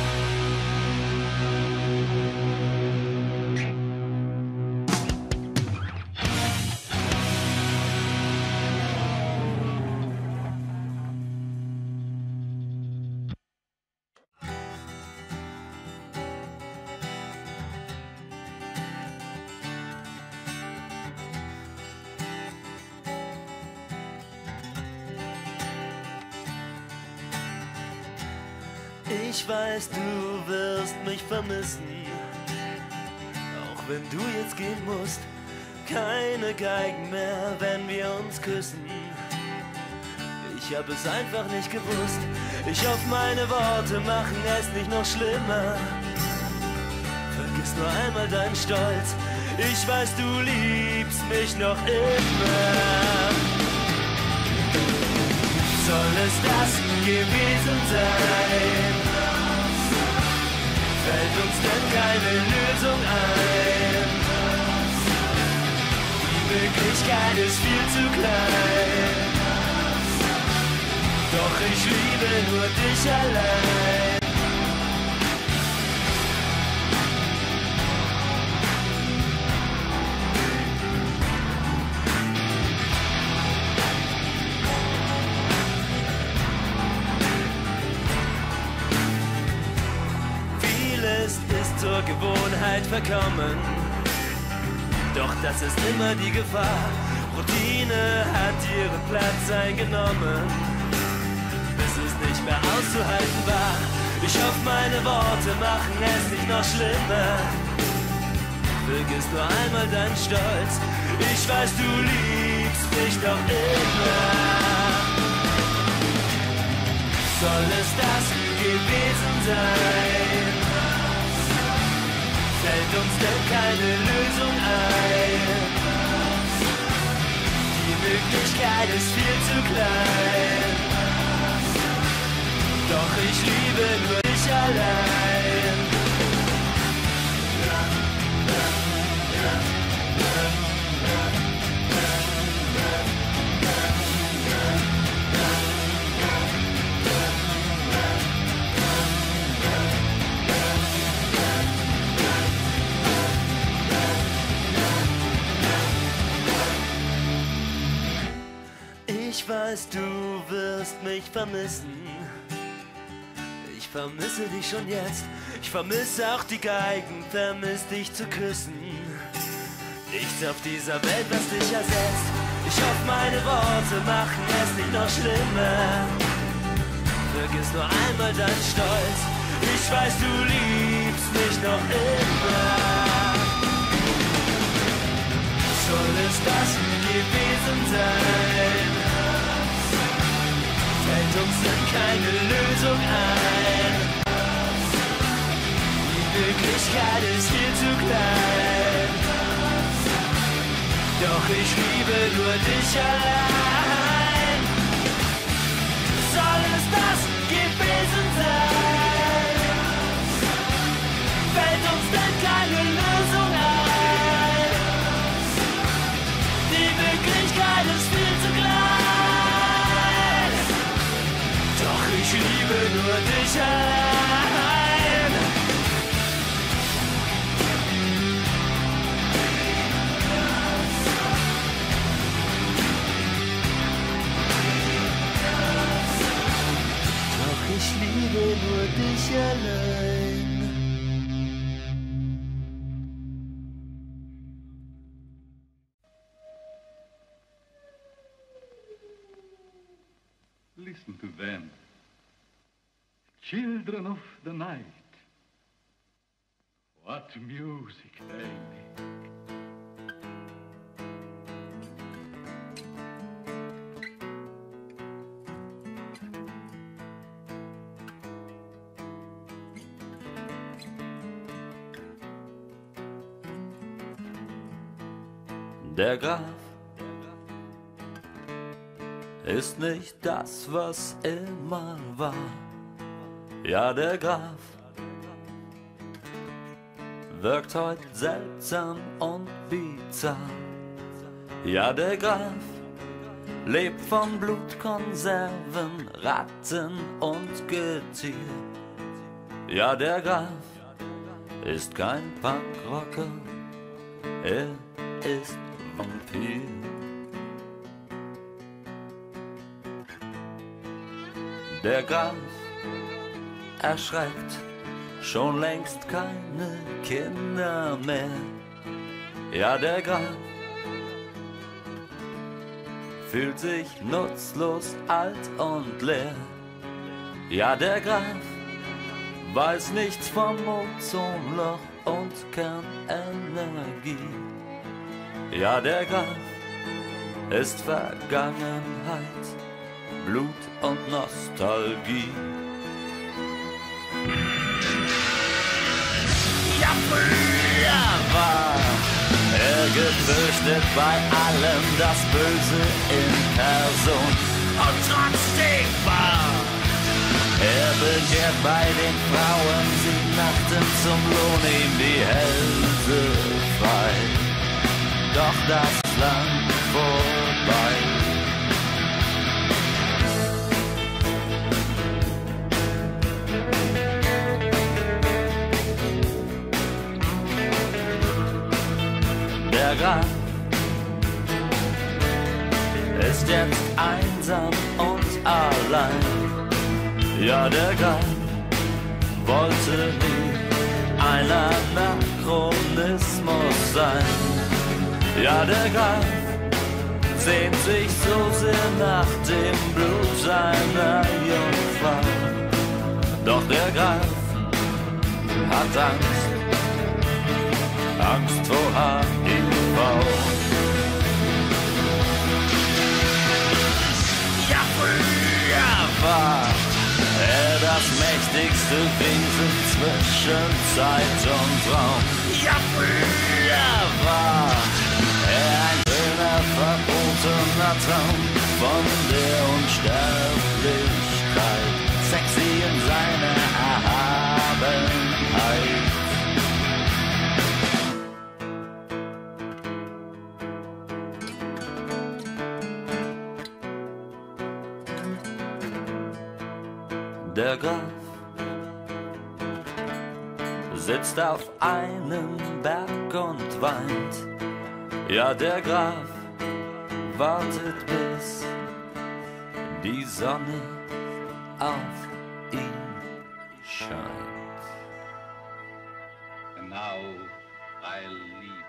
Ich weiß, du wirst mich vermissen, auch wenn du jetzt gehen musst. Keine Geigen mehr, wenn wir uns küssen. Ich hab es einfach nicht gewusst. Ich hoffe, meine Worte machen es nicht noch schlimmer. Vergiss nur einmal deinen Stolz. Ich weiß, du liebst mich noch immer. Soll es das gewesen sein? Fällt uns denn keine Lösung ein? Die Möglichkeit ist viel zu klein. Doch ich liebe nur dich allein. Ist zur Gewohnheit verkommen, doch das ist immer die Gefahr. Routine hat ihren Platz eingenommen, bis es nicht mehr auszuhalten war. Ich hoffe, meine Worte machen es nicht noch schlimmer. Vergiss nur einmal deinen Stolz. Ich weiß, du liebst mich doch immer. Soll es das gewesen sein? Fällt uns denn keine Lösung ein? Die Möglichkeit ist viel zu klein. Doch ich liebe nur dich allein.
weiß, du wirst mich vermissen. Ich vermisse dich schon jetzt. Ich vermisse auch die Geigen, vermiss dich zu küssen. Nichts auf dieser Welt, was dich ersetzt. Ich hoffe, meine Worte machen es nicht noch schlimmer. Vergiss nur einmal deinen Stolz. Ich weiß, du liebst mich noch immer. Soll es das gewesen sein? Fällt uns denn keine Lösung ein? Die Möglichkeit ist viel zu klein. Doch ich liebe nur dich allein. Soll es das gewesen sein? Fällt uns denn keine Lösung ein? Die Möglichkeit ist viel zu klein. Doch ich liebe nur dich allein. Doch ich liebe nur dich allein.
Listen to them, children of the night. What music they make.
Der Graf ist nicht das, was immer war. Ja, der Graf wirkt heute seltsam und bizarr. Ja, der Graf lebt von Blutkonserven, Ratten und Getier. Ja, der Graf ist kein Punkrocker, er ist Vampir. Der Graf erschreckt schon längst keine Kinder mehr. Ja, der Graf fühlt sich nutzlos, alt und leer. Ja, der Graf weiß nichts vom Ozonloch und Kernenergie. Ja, der Graf ist Vergangenheit, Blut und Nostalgie. Ja, früher war er gefürchtet bei allem, das Böse in Person. Und trotzdem war er begehrt bei den Frauen, sie machten zum Lohn ihm die Hälse frei. Doch das ist lang vorbei. Der Graf ist jetzt einsam und allein. Ja, der Graf wollte nie ein Anachronismus sein. Ja, der Graf sehnt sich so sehr nach dem Blut seiner Jungfrau. Doch der Graf hat Angst vor HIV. Ja, früher war er das mächtigste Wesen zwischen Zeit und Raum. Ja, früher war er ein schöner, verbotener Traum von der Unsterblichkeit, sexy in seiner Erhabenheit. Der Graf sitzt auf einem Berg und weint. Ja, der Graf wartet, bis
die Sonne auf ihn scheint.
And now I'll leave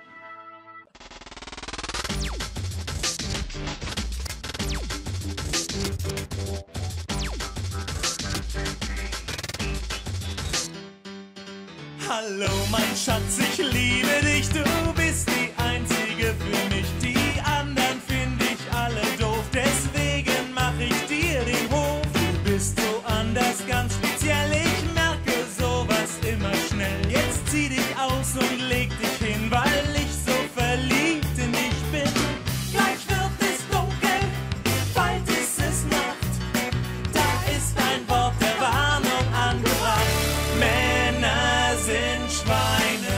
Hallo mein Schatz, ich liebe dich, du bist die Einzige für mich. Die anderen finde ich alle doof, deswegen mach ich dir den Hof. Du bist so anders, ganz speziell, ich merke sowas immer schnell. Jetzt zieh dich aus und leg dich hin, weil ich so verliebt in dich bin. Gleich wird es dunkel, bald ist es Nacht, da ist ein Wort der Warnung angebracht. Männer sind Schweine,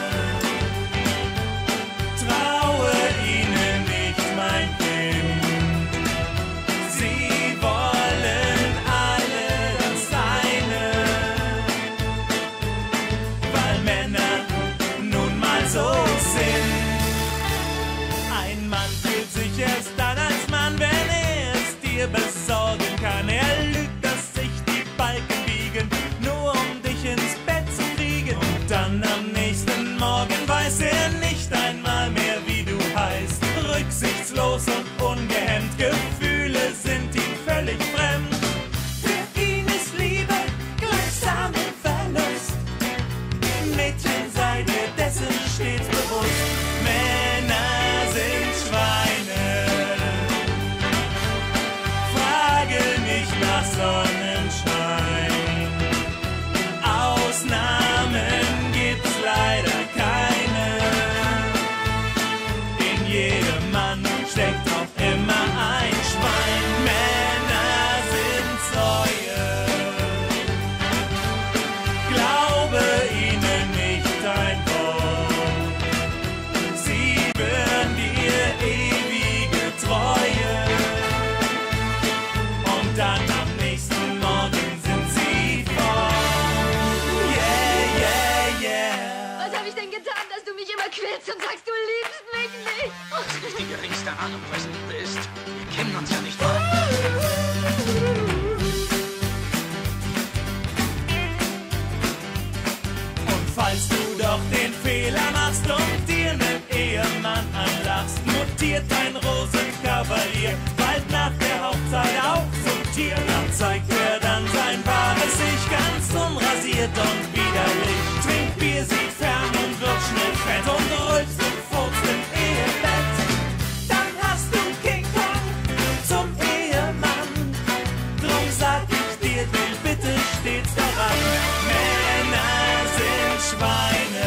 traue ihnen nicht, mein Kind. Sie wollen alle das eine, weil Männer nun mal so sind. Ein Mann fühlt sich erst dann als Mann, wenn er es dir besorgen kann. Er lügt, dass sich die Balken biegen, nur um dich ins Bett zu kriegen. Und dann am nächsten Morgen weiß er nicht einmal mehr, wie du heißt. Rücksichtslos und ungehemmt, Gefühle sind ihm völlig fremd. Für ihn ist Liebe gleichsam ein Verlust. Mädchen, sei dir dessen stets bewusst. Männer sind Schweine, frage nicht nach Sonnenschein. Ausnahmen gibt's leider keine. In jedem Mann steckt auch immer ein Schwein. Männer sind Säue, glaube ihnen nicht ein Wort. Sie schwören dir ewige Treue und dann am nächsten Morgen sind sie fort. Yeah, yeah, yeah.
Was habe ich denn getan, dass du mich immer quälst und sagst, du liebst mich nicht?
Hast nicht die geringste Ahnung, was Liebe ist. Wir kennen uns ja nicht mal.
Und falls du doch den Fehler machst und dir nen Ehemann anlachst, mutiert dein Rosenkavalier bald nach der Hochzeit auch zum Tier. Dann zeigt er dann sein wahres Ich, ganz unrasiert und widerlich. Trinkt Bier, sieht fern und wird schnell fett und rülpst und furzt im Ehebett. Dann hast du King Kong zum Ehemann. Drum sag ich dir, denk bitte stets daran. Männer sind Schweine,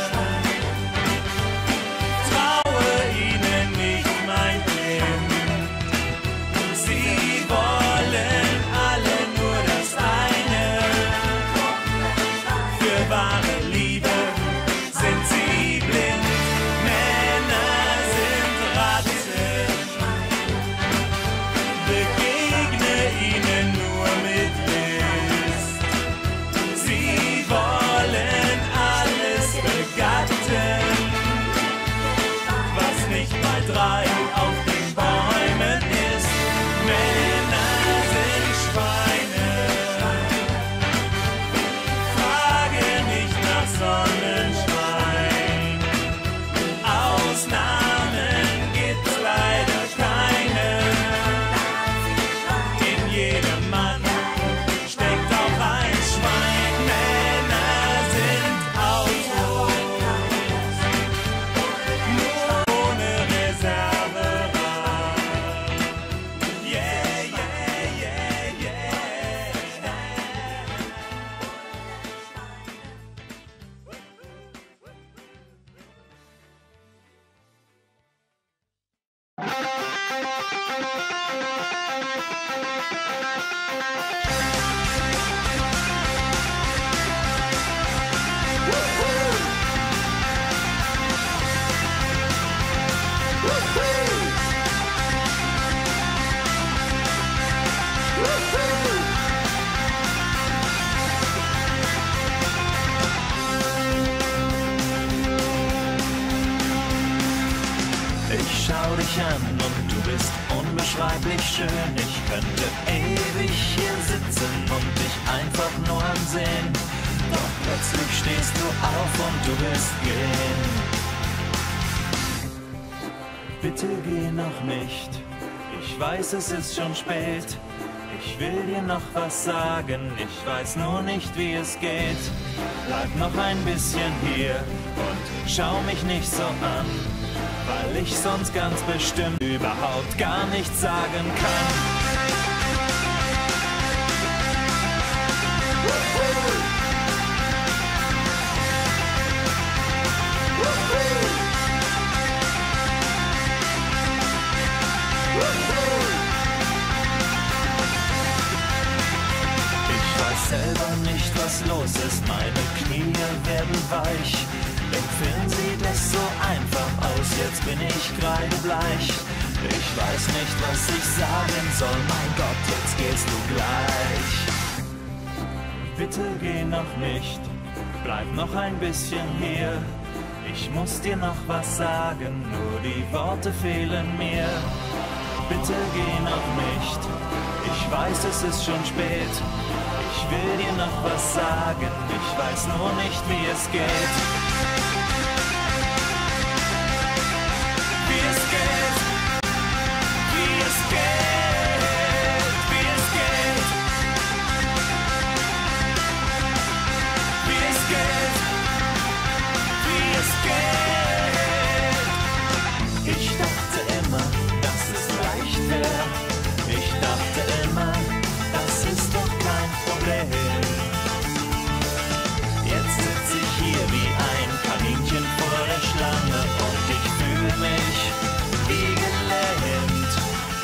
traue ihnen nicht, mein Kind. Sie wollen alle nur das eine. Für wahre Liebe sind sie blind. Männer sind Ratten, begegne ihnen nur mit List. Sie wollen alles begatten, was nicht bei drei auf den Bäumen ist. Männer sind Schweine, frage nicht nach Sonnenschein. Ausnahmen gibt's leider keine. In jedem Mann steckt auch ein Schwein. Männer sind Autos, nur ohne Reserverad. Yeah, yeah, yeah, yeah. Ich schau dich an und du bist unbeschreiblich schön. Ich
könnte ewig hier sitzen und dich einfach nur ansehen. Doch plötzlich stehst du auf und du willst gehen. Bitte geh noch nicht, ich weiß, es ist schon spät. Ich will dir noch was sagen, ich weiß nur nicht, wie es geht. Bleib noch ein bisschen hier und schau mich nicht so an, weil ich sonst ganz bestimmt überhaupt gar nichts sagen kann. Selber nicht, was los ist, meine Knie werden weich. Empfinden sie das so einfach aus, jetzt bin ich kreidebleich. Ich weiß nicht, was ich sagen soll, mein Gott, jetzt gehst du gleich. Bitte geh noch nicht, bleib noch ein bisschen hier. Ich muss dir noch was sagen, nur die Worte fehlen mir. Bitte geh noch nicht, ich weiß, es ist schon spät. Ich will dir noch was sagen, ich weiß nur nicht, wie es geht. Wie es geht, wie es geht, wie es geht. Wie es geht, wie es geht. Ich dachte immer, dass es leicht wäre. Ich dachte immer, das ist doch kein Problem. Jetzt sitze ich hier wie ein Kaninchen vor der Schlange und ich fühle mich wie gelähmt.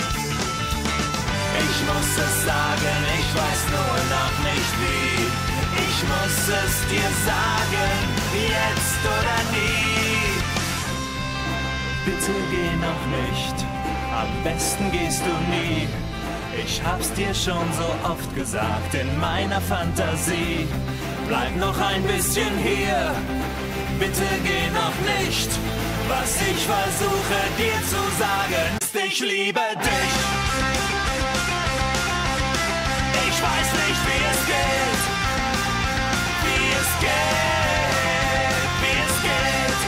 Ich muss es sagen, ich weiß nur noch nicht wie. Ich muss es dir sagen, jetzt oder nie. Bitte geh noch nicht, am besten gehst du nie. Ich hab's dir schon so oft gesagt in meiner Fantasie. Bleib noch ein bisschen hier, bitte geh noch nicht. Was ich versuche dir zu sagen, ist, ich liebe dich. Ich weiß nicht, wie es geht, wie es geht, wie es geht.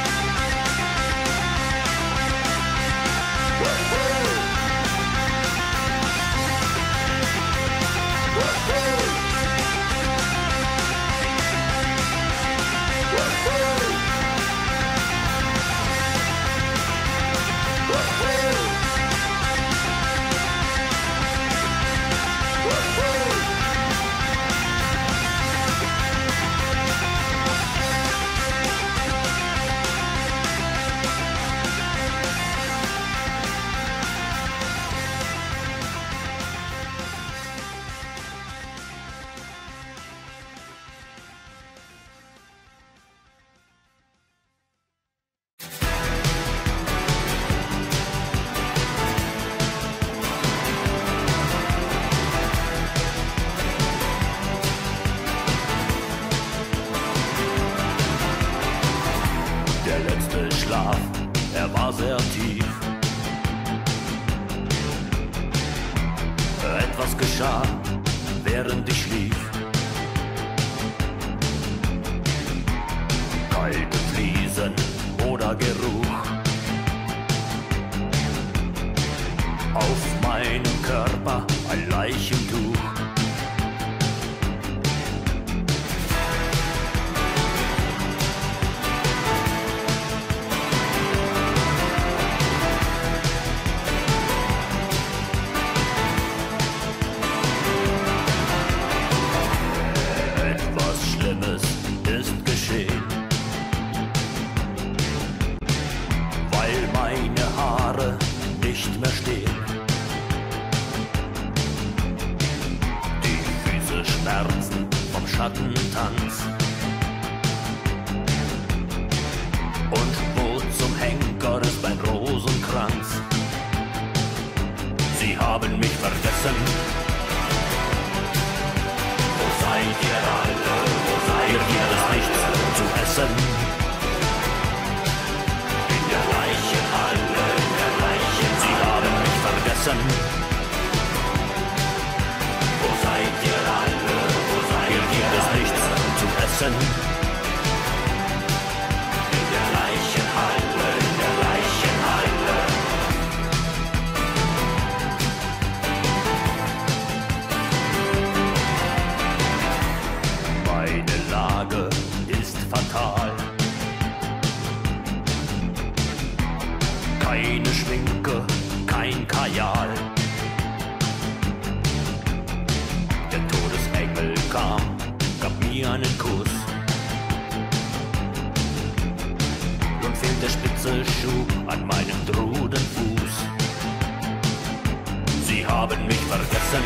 Er war sehr tief. Etwas geschah, während ich schlief. Kalte Fliesen oder Geruch auf meinem Körper, ein Leichentuch. Schattentanz und Boot zum Henker ist ein Rosenkranz. Sie haben mich vergessen. Wo seid ihr alle? Wo seid ihr? Hier gibt es nichts zu essen. In der Leichenhalle, in der Leichenhalle. Sie haben mich vergessen.
kam, gab mir einen Kuss. Nun fehlt der spitze Schuh an meinem druden Fuß. Sie haben mich vergessen.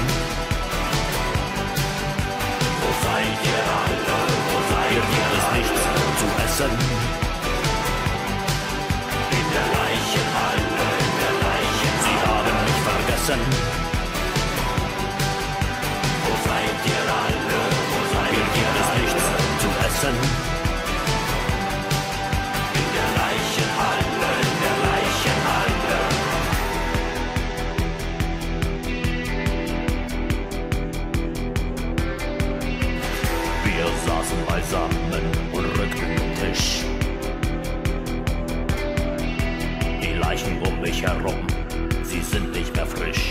Wo seid ihr alle? Wo seid ihr? Hier gibt es nichts zu essen. In der Leichenhalle, in der Leichenhalle. Sie haben mich vergessen. Wo seid ihr alle? Wo seid ihr? Hier gibt es nichts zu essen. In der Leichenhalle, in der Leichenhalle. Wir saßen beisammen und rückten den Tisch. Die Leichen um mich herum, sie sind nicht mehr frisch.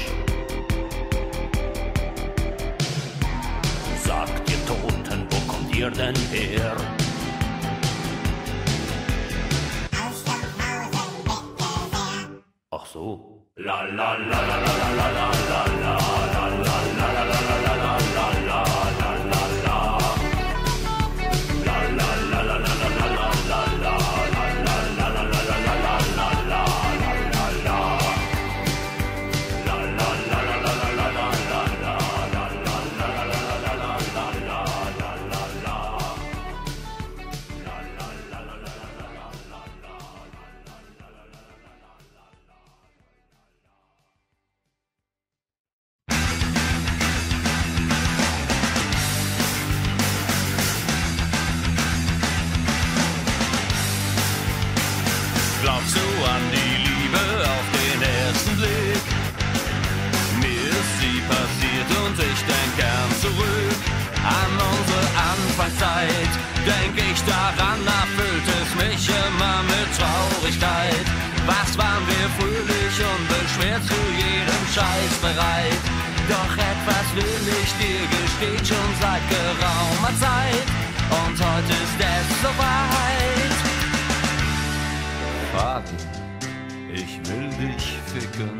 Sagt ihr Toten, wo kommt ihr denn her? Ach so. La la la la la la la la la la la la la la la la la la. Glaubst du an die Liebe auf den ersten Blick? Mir ist sie passiert und ich denk gern zurück an unsere Anfangszeit. Denk ich daran, erfüllt es mich immer mit Traurigkeit. Was waren wir fröhlich und beschwert zu jedem Scheiß bereit? Doch etwas will ich dir gestehen schon seit geraumer Zeit. Und heute ist es soweit. Faden, ich will dich ficken.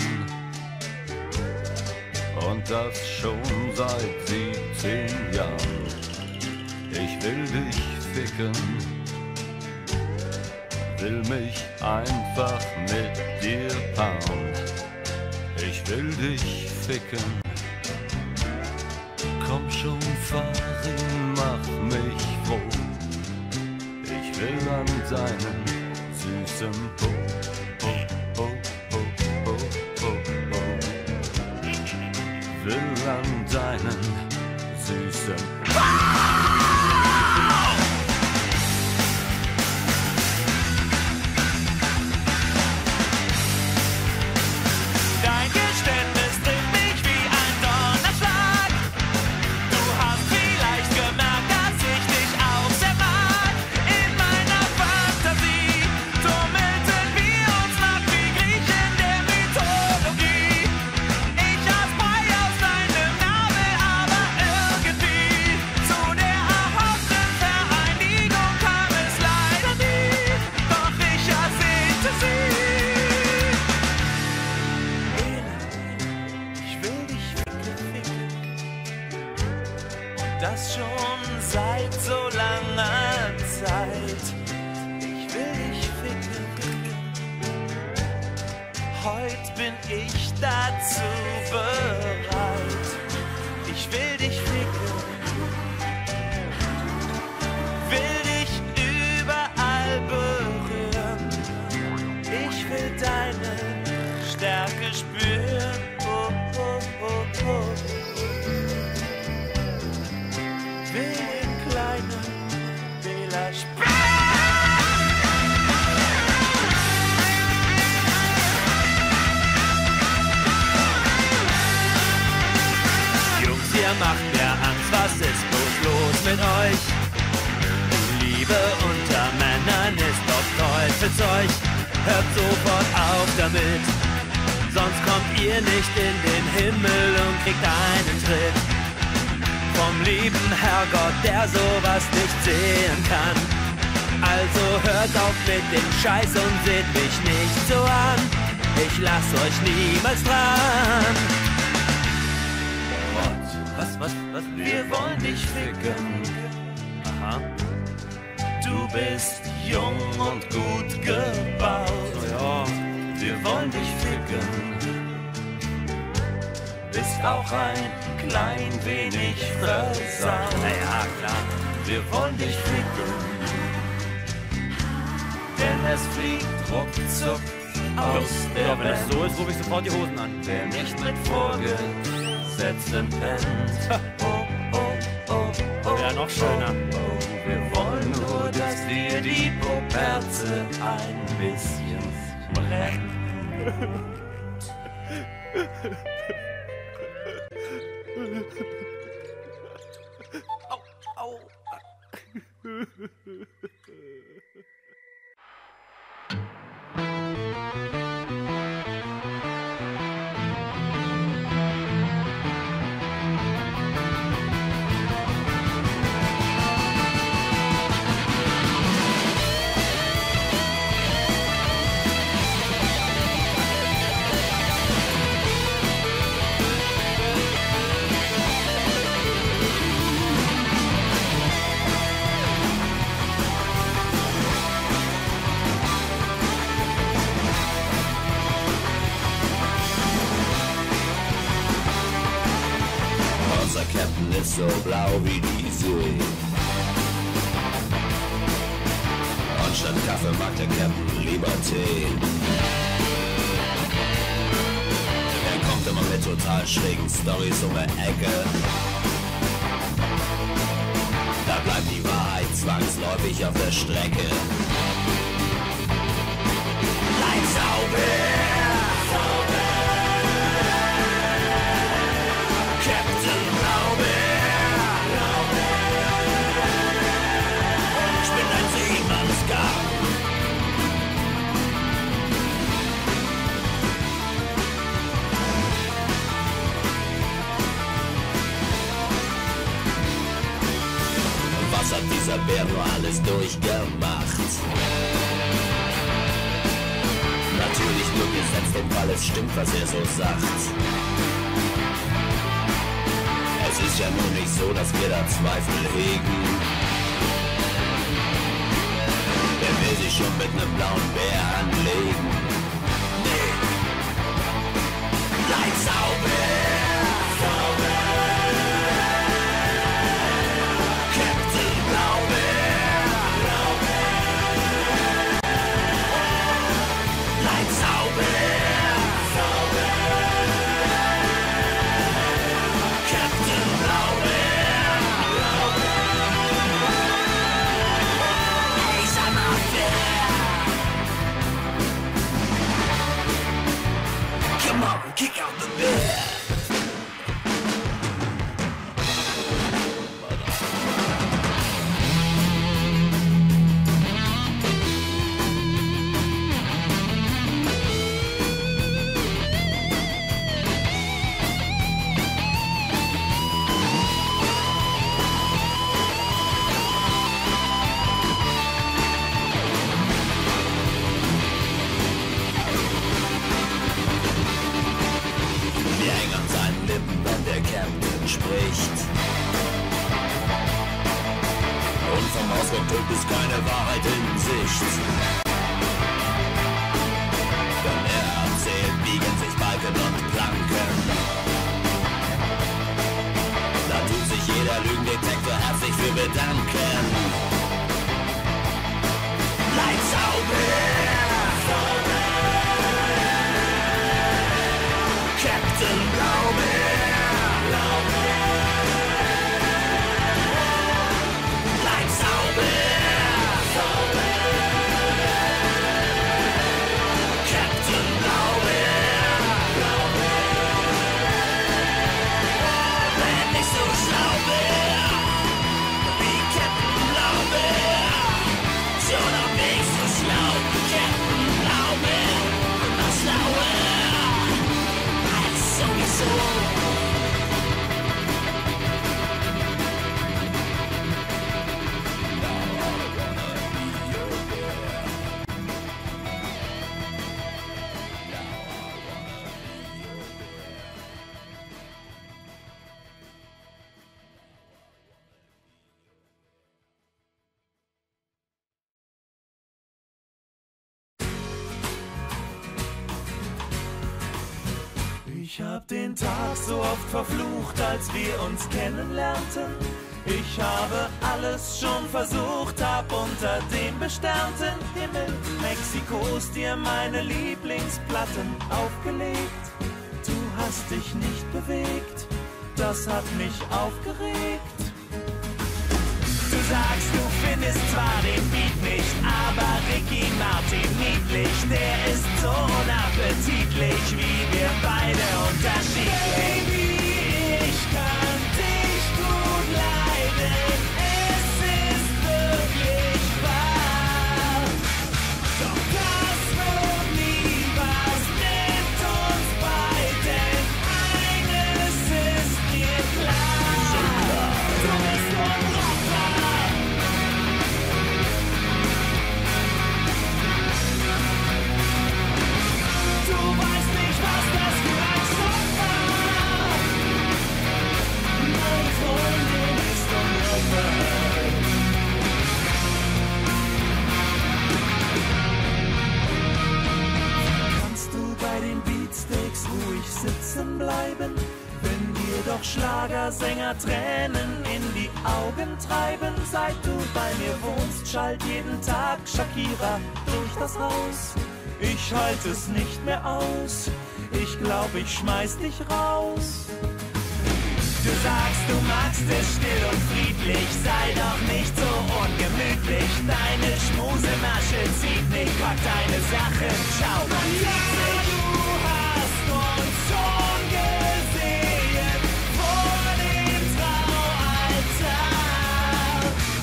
Und das schon seit 17 Jahren. Ich will dich ficken. Will mich einfach mit dir paaren. Ich will dich ficken. Komm schon, Farin, mach mich froh. Ich will an deinen süßen Po, Po, Po, Po, Po, Po, Po. Will an deinen süßen
Dein Geständnis trifft mich wie ein Donnerschlag. Du hast vielleicht gemerkt, dass ich dich auch sehr mag. In meiner Fantasie tummelten wir uns nach wie Griechen der Mythologie. Ich aß Brei aus deinem Nabel, aber irgendwie zu der erhofften Vereinigung kam es leider nie. Doch ich ersehnte sie. Ich will dich ficken. Und das schon seit so langer Zeit. Ich will dich ficken. Heute bin ich dazu bereit. Ich will dich ficken. Will dich überall berühren. Ich will deine Stärke spüren. Oh, oh, oh, oh. Will den kleinen Wähler
Jungs, ihr macht mir Angst, was ist bloß los mit euch? Liebe unter Männern ist doch Teufelszeug. Hört sofort auf damit, sonst kommt ihr nicht in den Himmel und kriegt einen Tritt vom lieben Herrgott, der sowas nicht sehen kann. Also hört auf mit dem Scheiß und seht mich nicht so an. Ich lass euch niemals dran.
Was? Wir wollen
dich ficken. Aha. Du bist jung und gut gebaut. Oh ja. Wir wollen dich ficken. Bist auch ein klein wenig versaut. Naja, klar. Wir wollen dich ficken. Denn es fliegt ruckzuck aus der
Ja, wenn
Welt.
das so ist, rufe ich sofort die Hosen an.
Wer nicht mit Vorgesetzten pennt. Oh, oh, oh, oh.
Wäre noch schöner.
Oh, wir wollen nur, dass dir die Poperze ein bisschen brennt. Au, au.
Unser Captain ist so blau wie die See. Und statt Kaffee mag der Captain lieber Tee. Er kommt immer mit total schrägen Storys um die Ecke. Da bleibt die Wahrheit zwangsläufig auf der Strecke. Bleib sauber! Captain Blaubeer, ich bin ein Seemannsgarn. Was hat dieser Bär nur alles durchgemacht? Natürlich nur gesetzt, denn weil es stimmt, was er so sagt. Es ist ja nur nicht so, dass wir da Zweifel hegen. Wer will sich schon mit nem blauen Bär anlegen? Nee. Bleib sauber! Captain Blaubeer! Bleib sauber! Come on, kick out the bear. Wir hängen an seinen Lippen, wenn der Captain spricht. Und vom Ausgedrückt ist keine Wahrheit in Sicht. Wenn er erzählt, biegen sich Balken und Planken. Da tut sich jeder Lügendetektor herzlich für bedanken. Bleib sauber! Captain Blaubeer, bleib sauber, Captain Blaubeer, wenn ich so schlau wär, wie Captain Blaubeer, schon am Weg so schlau, Captain Blaubeer, immer schlauer. Sowieso.
Ich hab den Tag so oft verflucht, als wir uns kennenlernten. Ich habe alles schon versucht, hab unter dem besternten Himmel Mexikos dir meine Lieblingsplatten aufgelegt. Du hast dich nicht bewegt, das hat mich aufgeregt. Du sagst, du findest zwar den Beat nicht, aber Ricky Martin niedlich, der ist so unappetitlich, wie wir beide unterschiedlich. Baby, ich kann dich gut leiden, es ist wirklich wahr. Doch das wird nie was mit uns beiden, eines ist mir klar. Du bist unbrauchbar. Du weißt nicht, was das für ein Schock war. Meine Freundin ist unbrauchbar. Kannst du bei den Beatsteaks ruhig sitzen bleiben, wenn dir doch Schlagersänger Tränen in die Augen treiben? Seit du bei mir wohnst, schallt jeden Tag Shakira durch das Haus. Ich halte es nicht mehr aus, ich glaub, ich schmeiß dich raus. Du sagst, du magst es still und friedlich, sei doch nicht so ungemütlich. Deine Schmusemasche zieht nicht, pack deine Sachen, ciao, man sieht sich. Du hast uns schon gesehen vor dem Traualtar.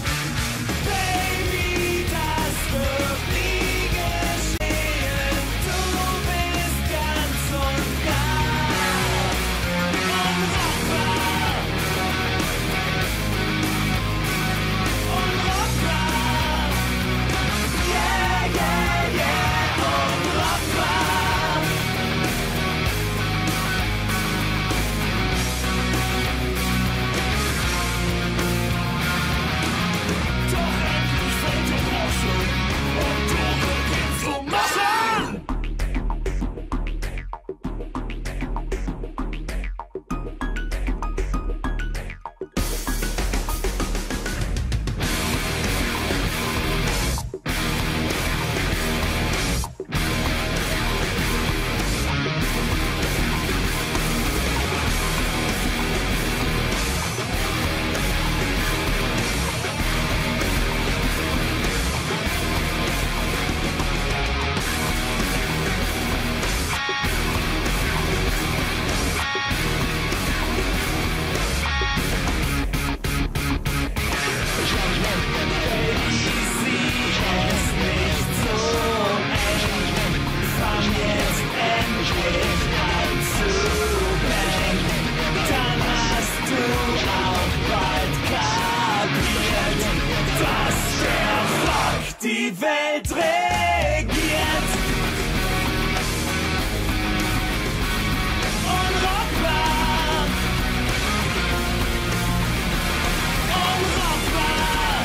Baby, das wird nie geschehen, du bist ganz und gar unbrauchbar. Unbrauchbar. Yeah, yeah, yeah, unbrauchbar. Doch endlich fällt die Groschen und du beginnst zu machen. Die Welt regiert. Unrockbar. Unrockbar.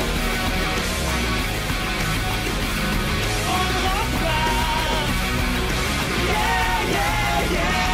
Unrockbar. Yeah, yeah, yeah.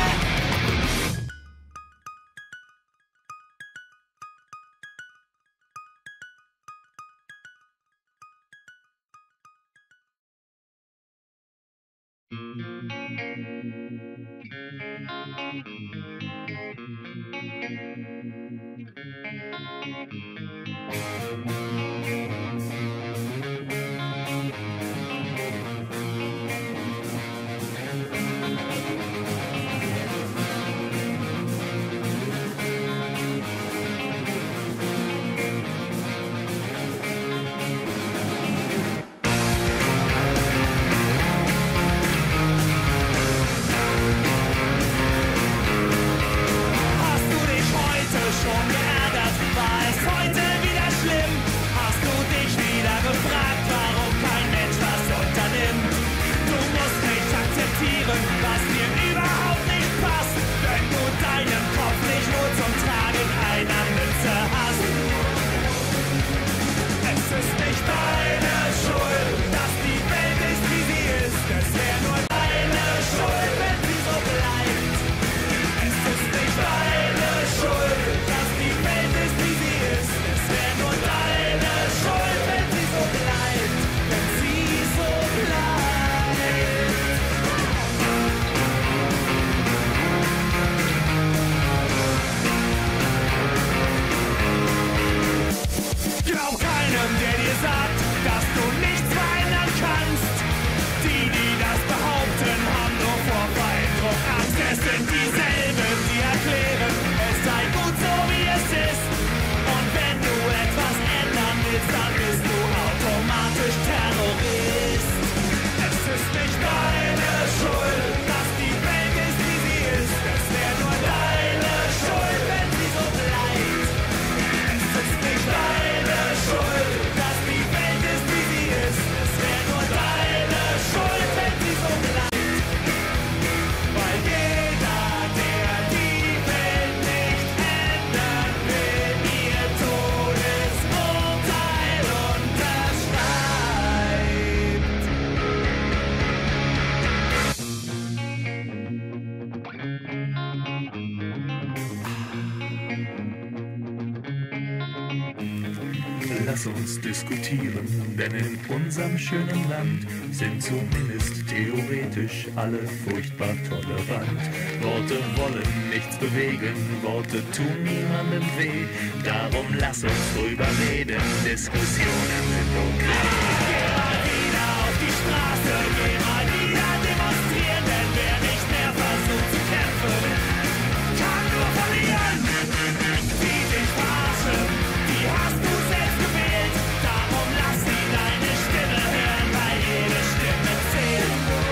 lass uns diskutieren, denn in unserem schönen Land sind zumindest theoretisch alle furchtbar tolerant. Worte wollen nichts bewegen, Worte tun niemandem weh, darum lass uns drüber reden, Diskussionen sind okay.
Geh mal wieder auf die Straße, geh mal wieder demonstrieren, denn wer nicht mehr versucht zu kämpfen, kann nur verlieren. Die dich verarschen, die hast du selbst gewählt, darum lass sie deine Stimme hören, weil jede Stimme zählt.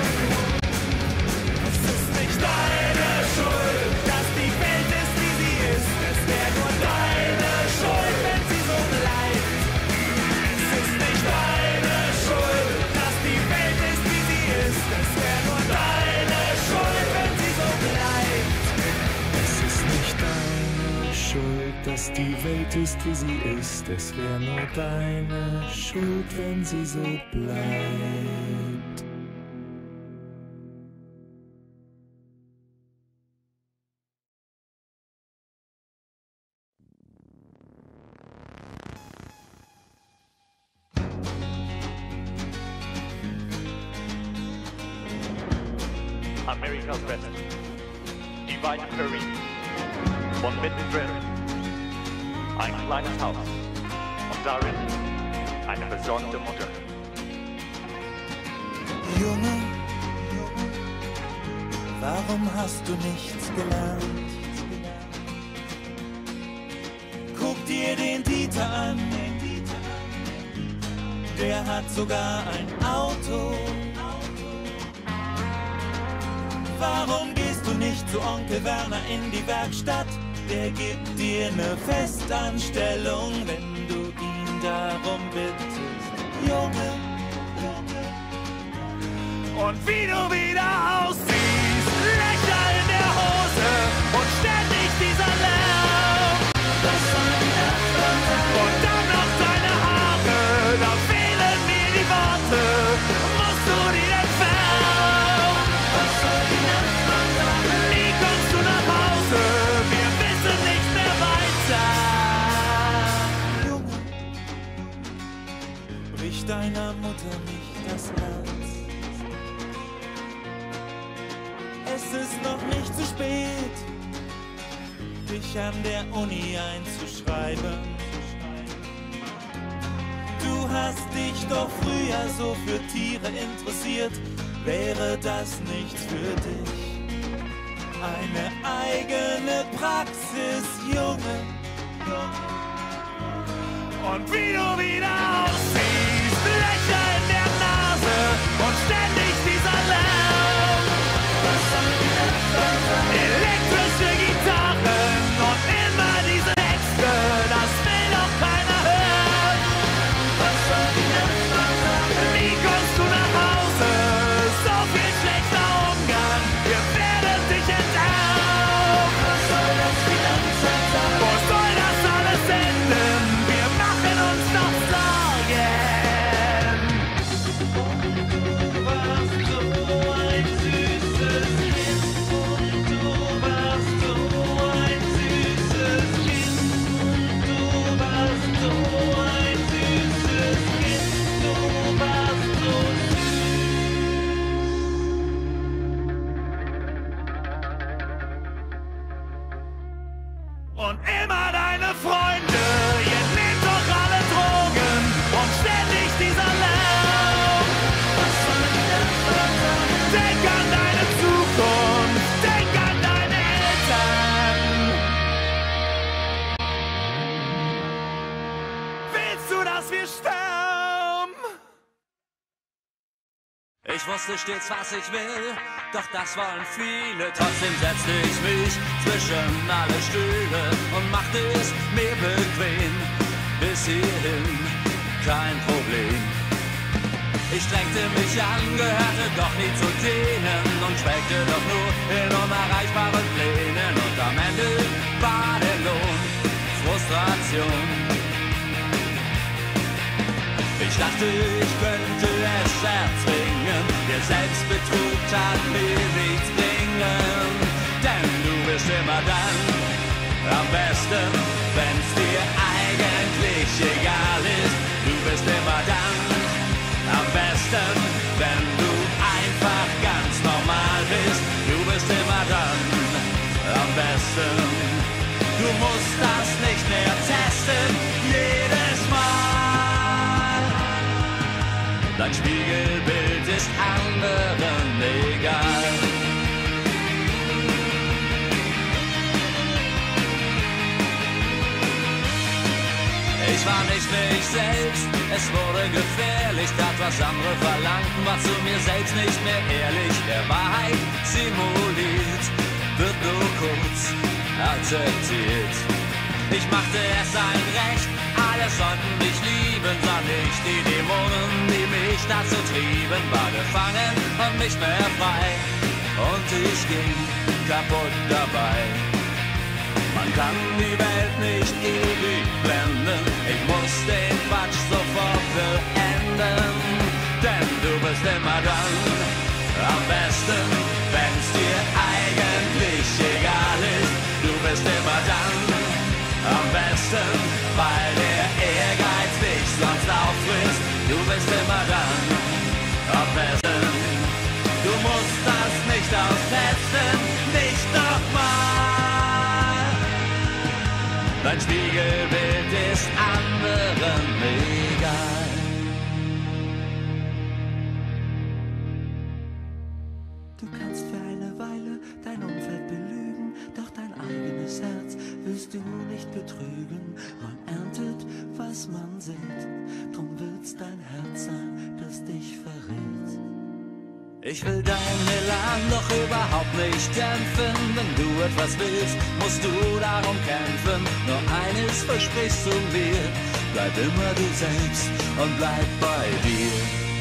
Es ist nicht deine Schuld, dass die Welt ist, wie sie ist, es wäre nur deine Schuld, wenn sie so bleibt. Es ist nicht deine Schuld, dass die Welt ist, wie sie ist, es wäre nur deine Schuld, wenn sie so bleibt.
Es ist nicht deine Schuld, dass die Welt ist, wie sie ist. Es wäre nur deine Schuld, wenn sie so bleibt.
Amerikas Westen, die weite Prairie, von mittendrin ein kleines Haus und darin eine besorgte Mutter.
Junge, warum hast du nichts gelernt? Guck dir den Dieter an, der hat sogar ein Auto. Warum gehst du nicht zu Onkel Werner in die Werkstatt? Der gibt dir eine Festanstellung, wenn du ihn darum bittest, Junge.
Und wie du wieder aussiehst, Löcher in der Hose und ständig dieser Lärm. Und dann noch deine Haare, da fehlen mir die Worte, musst du die entfernen. Nie kommst du nach Hause, wir wissen nicht mehr weiter.
Junge, brich deiner Mutter nicht das Herz. Es ist noch nicht zu spät, dich an der Uni einzuschreiben. Du hast dich doch früher so für Tiere interessiert, wäre das nichts für dich? Eine eigene Praxis, Junge.
Und wie du wieder aussiehst, Löcher in der Nase und ständig dieser Lärm. Elektrische Gitarren und immer diese Texte, das will doch keiner hören. Wie kommst du nach Hause? So viel schlechter Umgang, wir werden dich enterben. Wo soll das alles enden? Wir machen uns noch Sorgen. Du warst so ein süßes Kind und du warst so ein süßes Kind und du warst so ein süßes Kind, du warst so süß. Und immer deine Freunde, ihr nehmt doch alle Drogen und ständig dieser Lärm. Denk an deine Zukunft, denk an deine Eltern. Willst du, dass wir sterben?
Ich wusste stets, was ich will, doch das wollen viele. Trotzdem setzte ich mich zwischen alle Stühle und machte es mir bequem. Bis hierhin kein Problem. Ich strengte mich an, gehörte doch nie zu denen und schwelgte doch nur in unerreichbaren Plänen. Und am Ende war der Lohn Frustration. Ich dachte, ich könnte es erzwingen, der Selbstbetrug tat mir nichts bringen. Denn du bist immer dann am besten, wenn's dir eigentlich egal ist. Dein Spiegelbild ist anderen egal. Ich war nicht mich selbst, es wurde gefährlich, tat was andere verlangten, war zu mir selbst nicht mehr ehrlich. Der Wahrheit simuliert, wird nur kurz akzeptiert. Ich machte es ein Recht, alle sollten mich lieben, sah nicht die Dämonen, die mich dazu trieben, war gefangen und nicht mehr frei, und ich ging kaputt dabei. Man kann die Welt nicht ewig blenden, ich muss den Quatsch sofort beenden, denn du bist immer dann am besten, wenn's dir eigentlich egal ist. Du bist immer dann am besten, weil der Ehrgeiz dich sonst auffrisst. Du bist immer dann am besten, du musst das nicht austesten, nicht nochmal. Dein Spiegelbild ist anderen egal.
Du kannst für eine Weile dein Umfeld belügen, doch dein eigenes Herz willst du nicht betrügen. Man erntet, was man sät, drum wird's dein Herz sein, das dich verrät.
Ich will deinen Elan doch überhaupt nicht dämpfen. Wenn du etwas willst, musst du darum kämpfen. Nur eines versprichst du mir, bleib immer du selbst und bleib bei dir.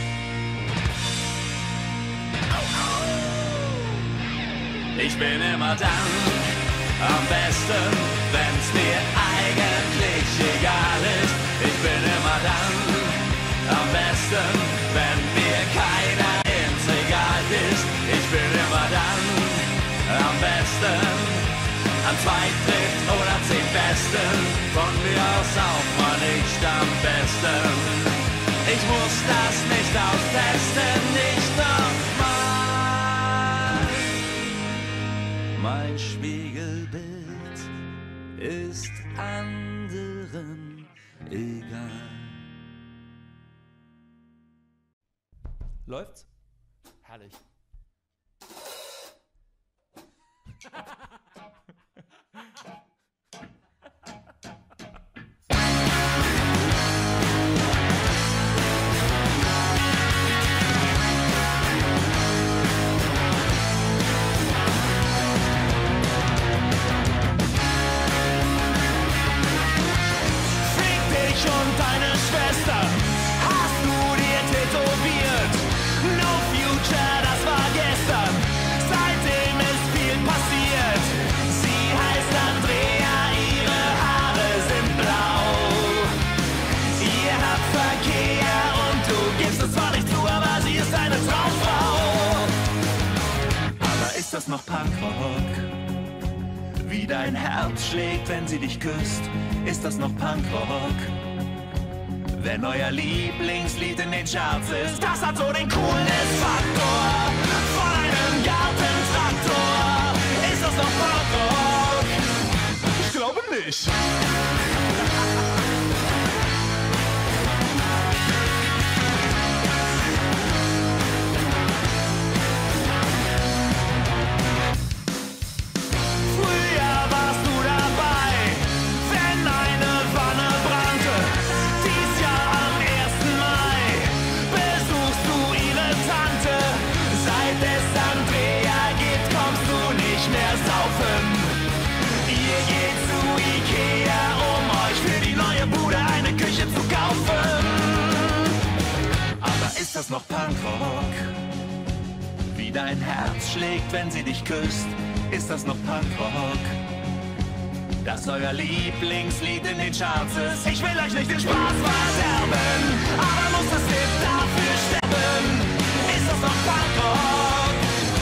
Ich bin immer dann am besten, wenn's mir eigentlich egal ist. Ich bin immer dann am besten, wenn mir keiner ins Regal ist. Ich bin immer dann am besten, an 2, 3 oder 10 Besten. Von mir aus auch mal nicht am besten. Ich muss das nicht austesten, nicht nochmal. Mein Spiegelbild ist anderen egal.
Läuft's? Herrlich.
Und deine Schwester hast du dir tätowiert. No future, das war gestern. Seitdem ist viel passiert. Sie heißt Andrea, ihre Haare sind blau. Ihr habt Verkehr und du gibst es zwar nicht zu, aber sie ist eine Traumfrau.
Aber ist das noch Punkrock? Wie dein Herz schlägt, wenn sie dich küsst, ist das noch Punkrock? Wenn euer Lieblingslied in den Charts ist,
das hat so den Coolness-Faktor von einem Gartentraktor. Ist das noch Punkrock?
Ich glaube nicht.
Früher warst du dabei, wenn eine Wanne brannte. Dies Jahr am 1. Mai besuchst du ihre Tante. Seit es Andrea gibt, kommst du nicht mehr saufen. Ihr geht zu Ikea, um euch für die neue Bude eine Küche zu kaufen.
Aber ist das noch Punkrock? Wie dein Herz schlägt, wenn sie dich küsst, ist das noch Punkrock? Dass euer Lieblingslied in den Charts ist.
Ich will euch nicht den Spaß verderben, aber muss das Hit dafür sterben. Ist das noch Punkrock?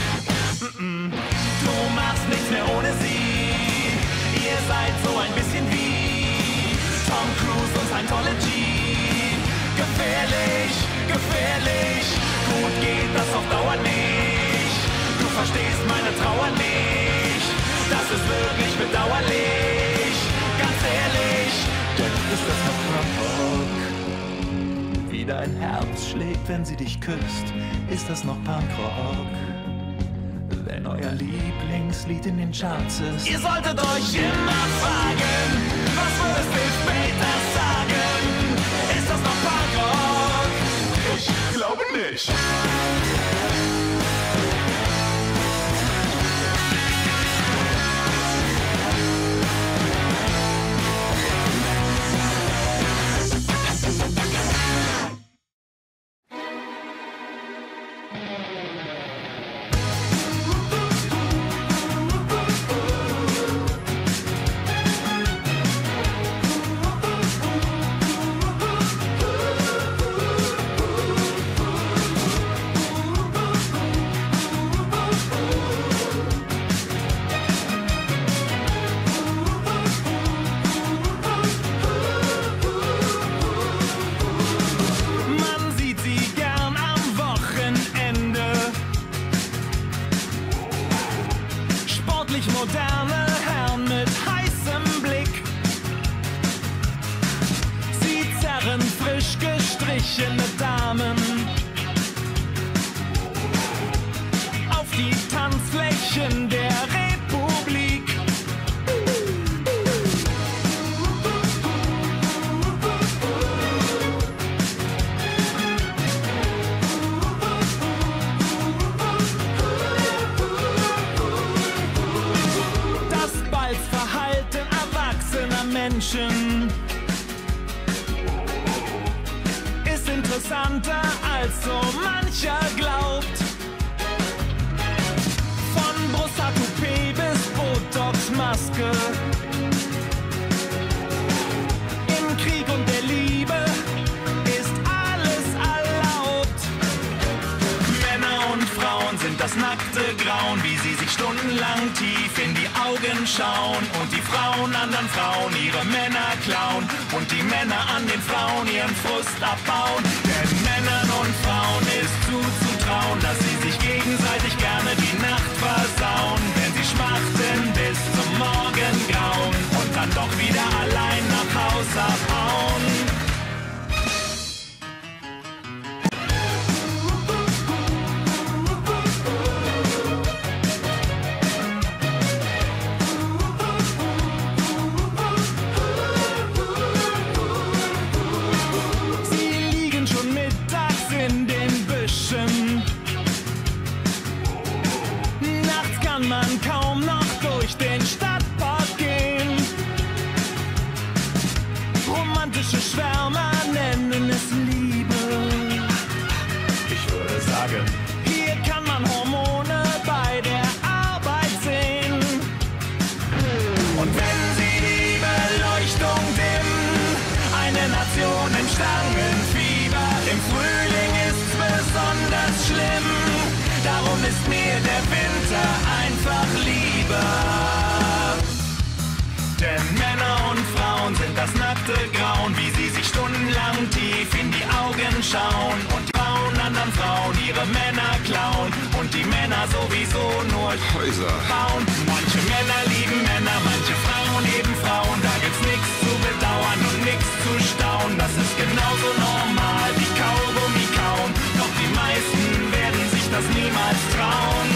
Du machst nichts mehr ohne sie. Ihr seid so ein bisschen wie Tom Cruise und Scientology. Gefährlich, gefährlich, gut geht das auf Dauer nicht. Du verstehst meine Trauer nicht, das ist wirklich bedauerlich. Ganz ehrlich,
denn ist das noch Punkrock? Wie dein Herz schlägt, wenn sie dich küsst, ist das noch Punkrock? Wenn euer Lieblingslied in den Charts ist.
Ihr solltet euch immer fragen, was würde Phil Spector sagen? Ist das noch Punkrock?
Ich glaube nicht.
Moderne Herren mit heißem Blick. Sie zerren frisch gestrichene Damen auf die Tanzflächen der Republik. Menschen ist interessanter als so mancher glaubt. Von Brusthaar-Toupet bis Botox-Maske, im Krieg und der Liebe ist alles erlaubt. Männer und Frauen sind das nackte Grauen, wie sie sich stundenlang tief in die Augen schauen und die Frauen anderen Frauen ihre Männer klauen und die Männer an den Frauen ihren Frust abbauen. Denn Männern und Frauen ist zuzutrauen, dass sie sich gegenseitig gerne die Nacht versauen, wenn sie schmachten bis zum Morgengrauen und dann doch wieder allein nach Haus abhauen. Man kaum noch durch den Stadtpark gehen. Romantische Schwärmer nennen es Liebe.
Ich würde sagen,
hier kann man Hormone bei der Arbeit sehen. Und wenn sie die Beleuchtung dimmen, eine Nation im Stangenfieber, im Frühling ist's besonders schlimm. Darum ist mir der Winter einfach lieber. Denn Männer und Frauen sind das nackte Grauen, wie sie sich stundenlang tief in die Augen schauen und die Frauen anderen Frauen ihre Männer klauen und die Männer sowieso nur Häuser bauen. Manche Männer lieben Männer, manche Frauen eben Frauen. Da gibt's nichts zu bedauern und nichts zu staunen. Das ist genauso normal wie Kaugummi kauen. Doch die meisten werden sich das niemals trauen.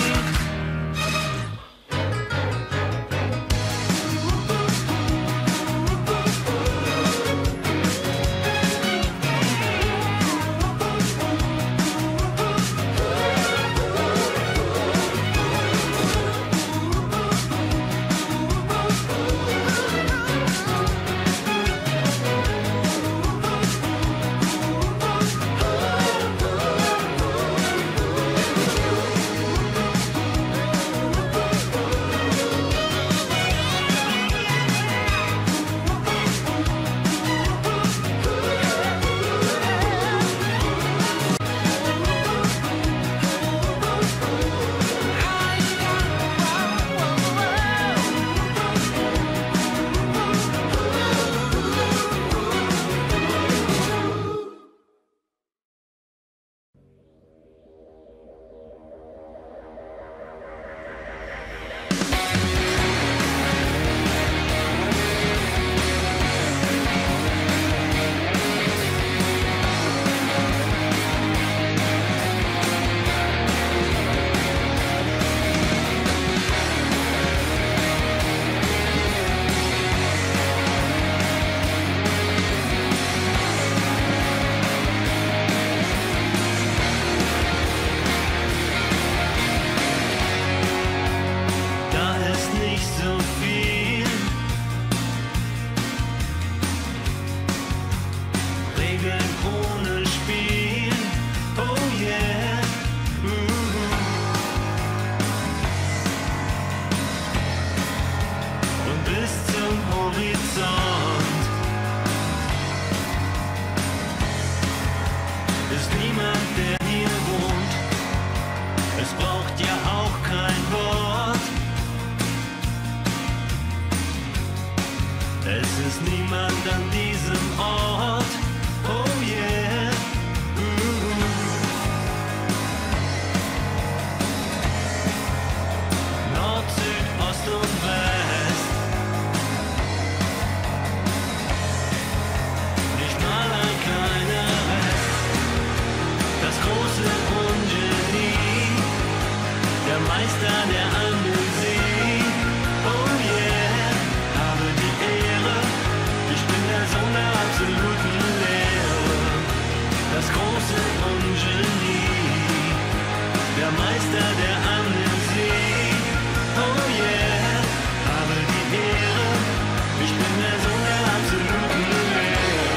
der Meister der Amnesie. Oh yeah, habe die Ehre, ich bin der Sohn der absoluten Lehre.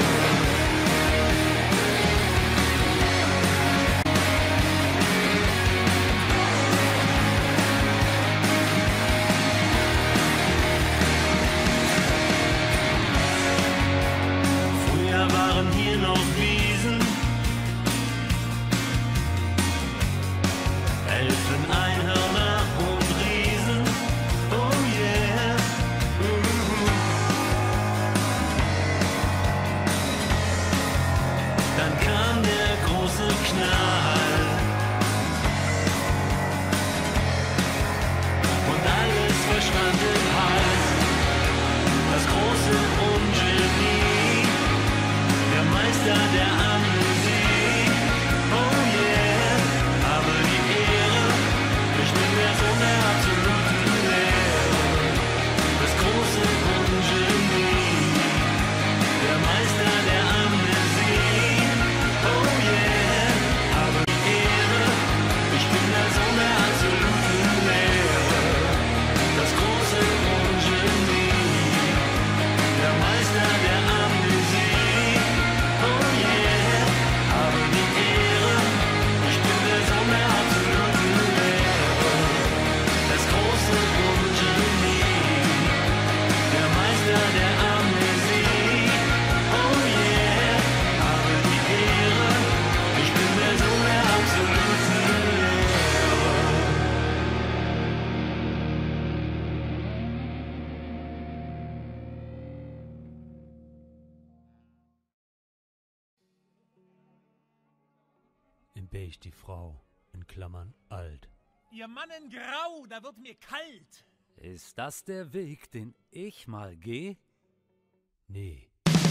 Früher waren hier noch Wiesen, Elfen, Einhörner und Riesen, oh yeah. Dann kam der große Knall und alles verschwand im Hals. Das große Ungenie, der Meister der Amnesie, oh yeah, aber die Ehre, ich bin der Sohn der absoluten Lehre. Das große Ungenie, der Meister der Amnesie, oh yeah, aber die Ehre, ich bin der Sohn der absoluten Lehre. Das große Ungenie, der Meister der Amnesie, oh yeah, aber die Ehre, ich bin der Sohn der absoluten Lehre. Das große Ungenie, der Meister der Amnesie, oh yeah, aber die Ehre, ich bin der Sohn der absoluten Lehre.
In Beige die Frau, in Klammern alt.
Ihr Mann in Grau, da wird mir kalt.
Ist das der Weg, den ich mal geh? Nee.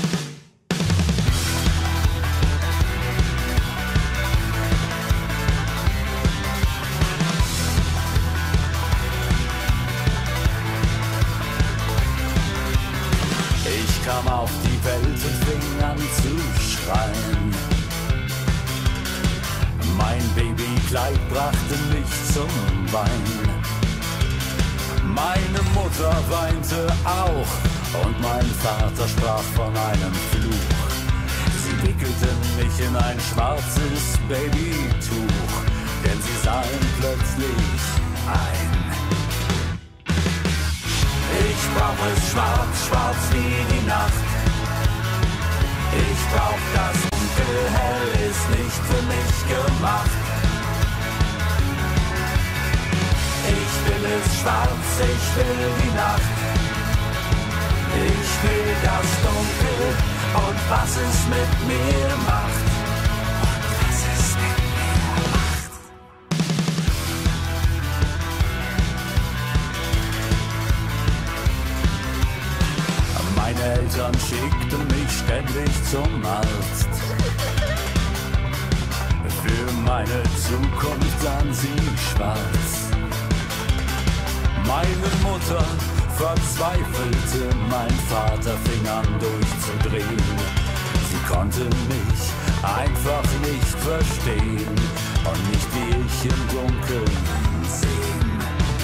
Ich kam auf die Welt und fing an zu schreien. Mein Babykleid brachte mich zum Wein. Meine Mutter weinte auch und mein Vater sprach von einem Fluch. Sie wickelten mich in ein schwarzes Babytuch, denn sie sahen plötzlich ein. Ich brauch es schwarz, schwarz wie die Nacht. Ich brauch das Dunkel, hell ist nicht für mich gemacht. Ich will es schwarz, ich will die Nacht. Ich will das Dunkel und was es mit mir macht. Und was es mit mir macht. Meine Eltern schickten mich ständig zum Arzt. Für meine Zukunft sahen sie schwarz. Meine Mutter verzweifelte, mein Vater fing an durchzudrehen. Sie konnte mich einfach nicht verstehen und nicht wie ich im Dunkeln sehen.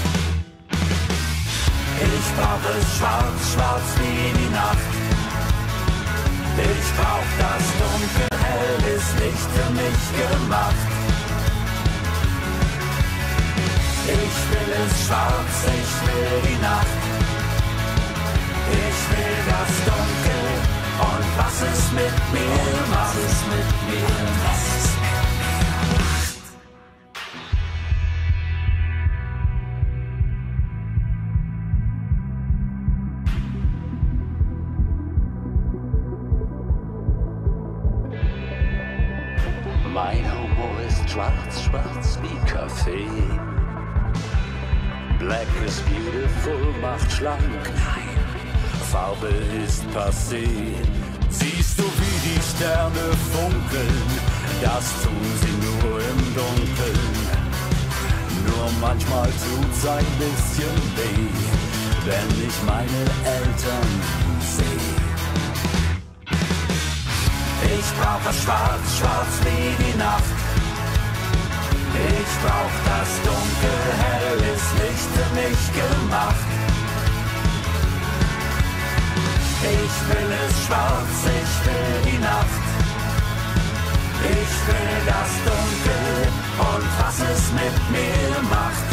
Ich brauch es schwarz, schwarz wie die Nacht. Ich brauch das Dunkel, hell ist nicht für mich gemacht. Ich will es schwarz, ich will die Nacht. Ich will das Dunkel und was es mit mir macht. Was es mit mir macht. Mein Humor ist schwarz, schwarz wie Kaffee. Black is beautiful macht schlank. Nein, Farbe ist passé. Siehst du, wie die Sterne funkeln? Das tun sie nur im Dunkeln. Nur manchmal tut's ein bisschen weh, wenn ich meine Eltern sehe. Ich brauche schwarz, schwarz wie die Nacht. Ich brauch das Dunkel, hell ist nicht für mich gemacht. Ich will es schwarz, ich will die Nacht. Ich will das Dunkel und was es mit mir macht.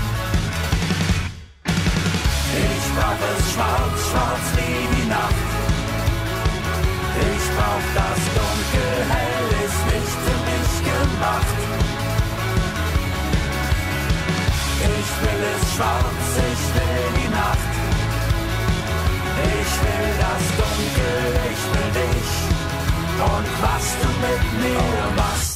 Ich brauch es schwarz, schwarz wie die Nacht. Ich brauch das Dunkel, hell ist nicht für mich gemacht. Ich will es schwarz, ich will die Nacht. Ich will das Dunkel, ich will dich und was du mit mir machst.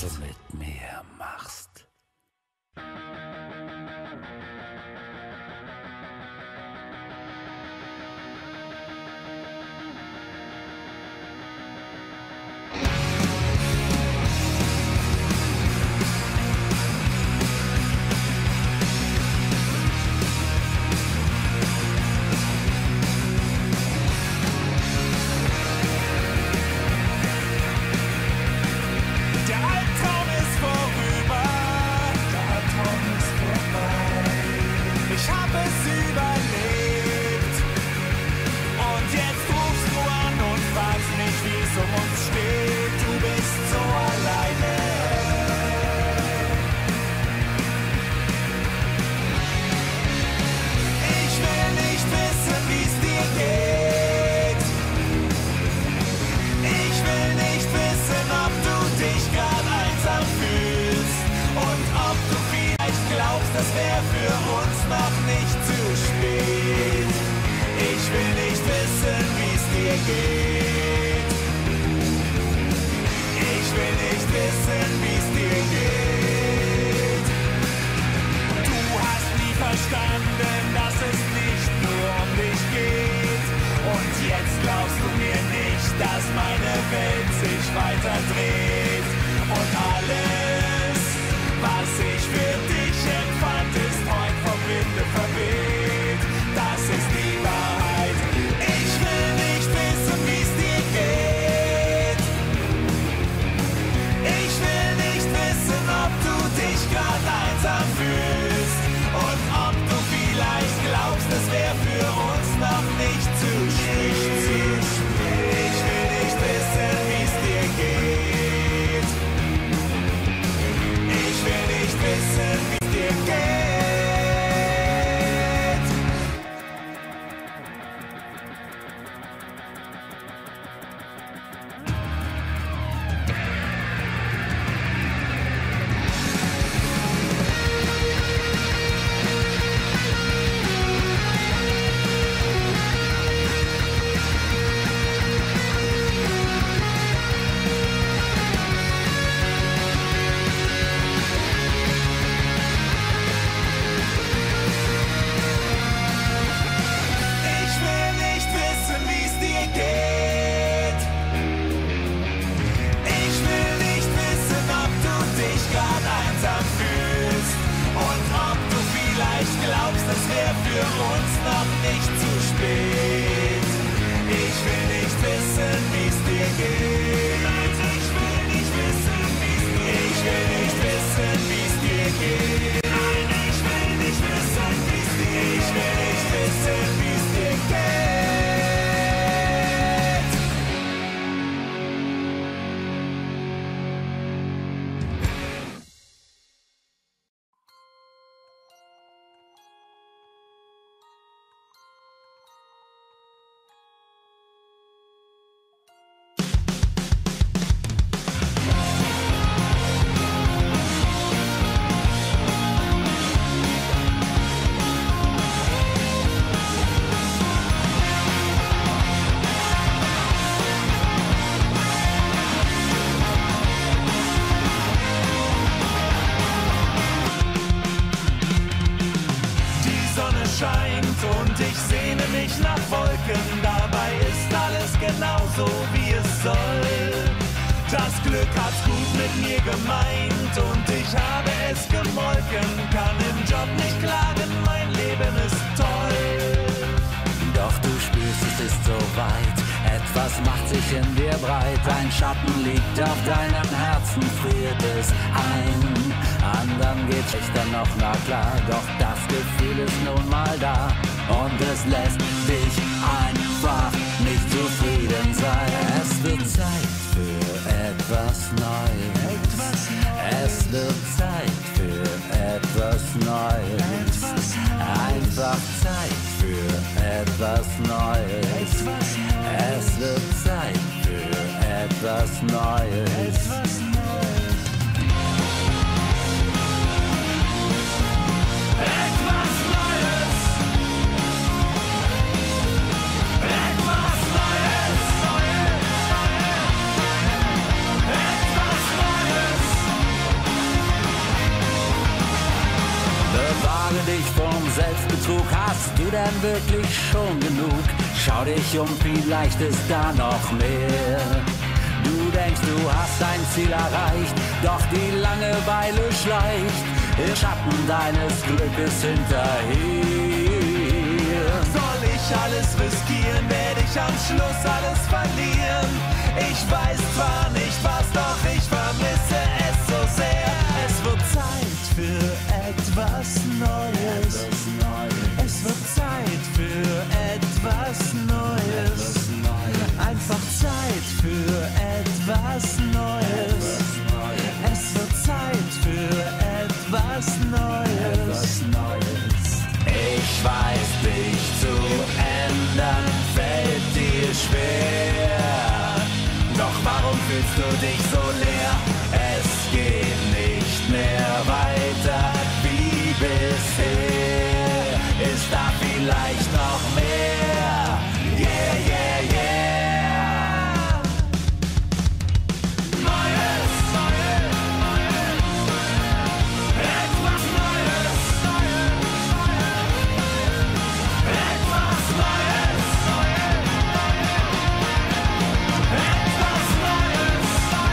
Etwas macht sich in dir breit, ein Schatten liegt auf deinem Herzen, friert es ein. Anderen geht schlechter noch, na klar, doch das Gefühl ist nun mal da. Und es lässt dich einfach nicht zufrieden sein. Es wird Zeit für etwas Neues. Es wird Zeit für etwas Neues. Einfach Zeit für etwas Neues. Es wird Zeit für etwas Neues. Bewahre dich vom Selbstbetrug, hast du denn wirklich schon genug? Schau dich um, vielleicht ist da noch mehr. Du denkst, du hast dein Ziel erreicht, doch die Langeweile schleicht im Schatten deines Glückes hinterher.
Soll ich alles riskieren, werde ich am Schluss alles verlieren. Ich weiß zwar nicht was, doch ich vermisse es so sehr. Es wird Zeit für etwas Neues. Es wird Zeit für etwas Neues. Einfach Zeit für etwas Neues. Es wird Zeit für etwas Neues.
Ich weiß, dich zu ändern fällt dir schwer. Doch warum fühlst du dich so leer? Es geht nicht mehr weiter wie bisher. Ist da vielleicht noch mehr? Yeah, yeah, yeah. Neues, Neues, Neues. Etwas Neues, Neues, Neues. Etwas Neues, Neues, Neues. Etwas Neues,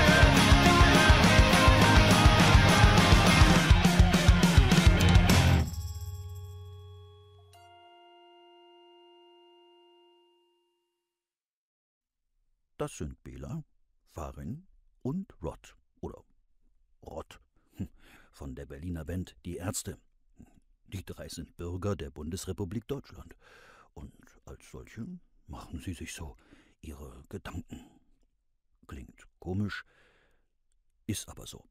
Das sind Bela, Farin und Rod, oder Rott, von der Berliner Band Die Ärzte. Die 3 sind Bürger der Bundesrepublik Deutschland und als solche machen sie sich so ihre Gedanken. Klingt komisch, ist aber so.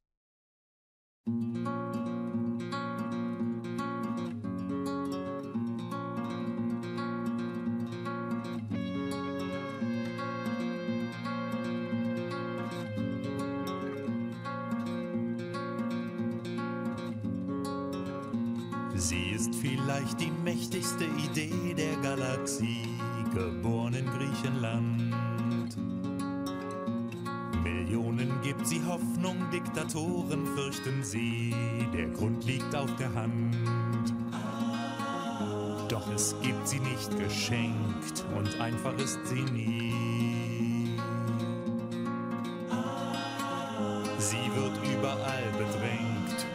Sie ist vielleicht die mächtigste Idee der Galaxie, geboren in Griechenland. Millionen gibt sie Hoffnung, Diktatoren fürchten sie, der Grund liegt auf der Hand. Doch es gibt sie nicht geschenkt und einfach ist sie nie. Sie wird überall bedrängt.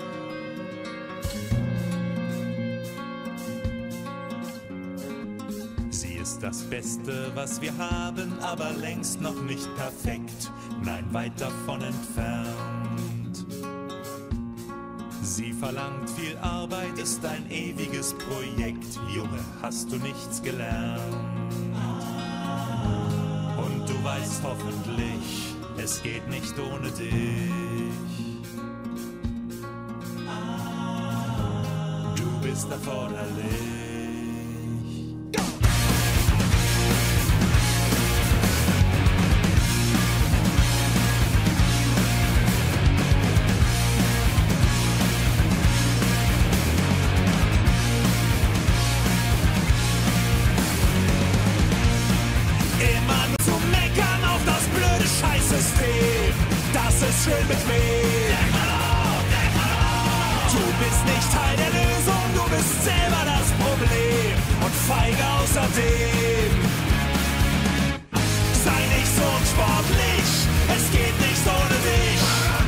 Das Beste, was wir haben, aber längst noch nicht perfekt, nein, weit davon entfernt. Sie verlangt viel Arbeit, ist ein ewiges Projekt, Junge, hast du nichts gelernt? Und du weißt hoffentlich, es geht nicht ohne dich. Du bist erforderlich. Schön bequem. Du bist nicht Teil der Lösung, du bist selber das Problem und feige außerdem. Sei nicht so unsportlich, es geht nicht ohne dich.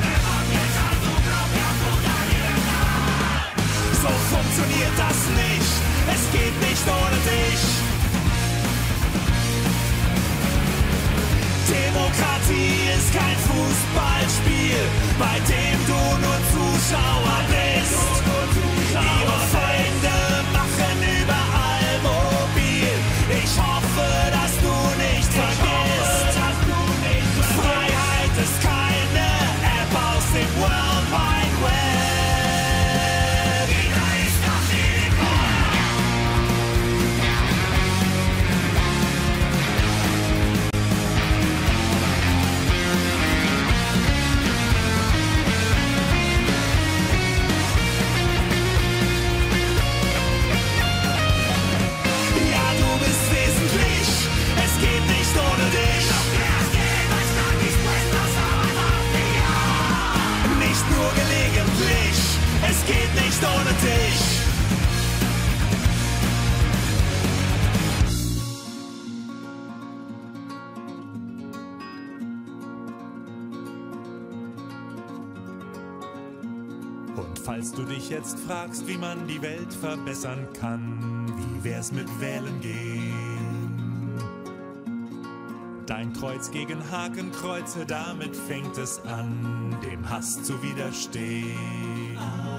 So funktioniert das nicht, es geht nicht ohne dich. Partie ist kein Fußballspiel, bei dem du nur Zuschauer bist. Ihre Feinde machen überall mobil. Ich hoffe, dass du nicht vergisst. Freiheit ist keine App aus dem World Wide Web. Jeder ist das es geht nicht ohne dich. Und falls du dich jetzt fragst, wie man die Welt verbessern kann, wie wär's mit Wählen gehen? Dein Kreuz gegen Hakenkreuze, damit fängt es an, dem Hass zu widerstehen.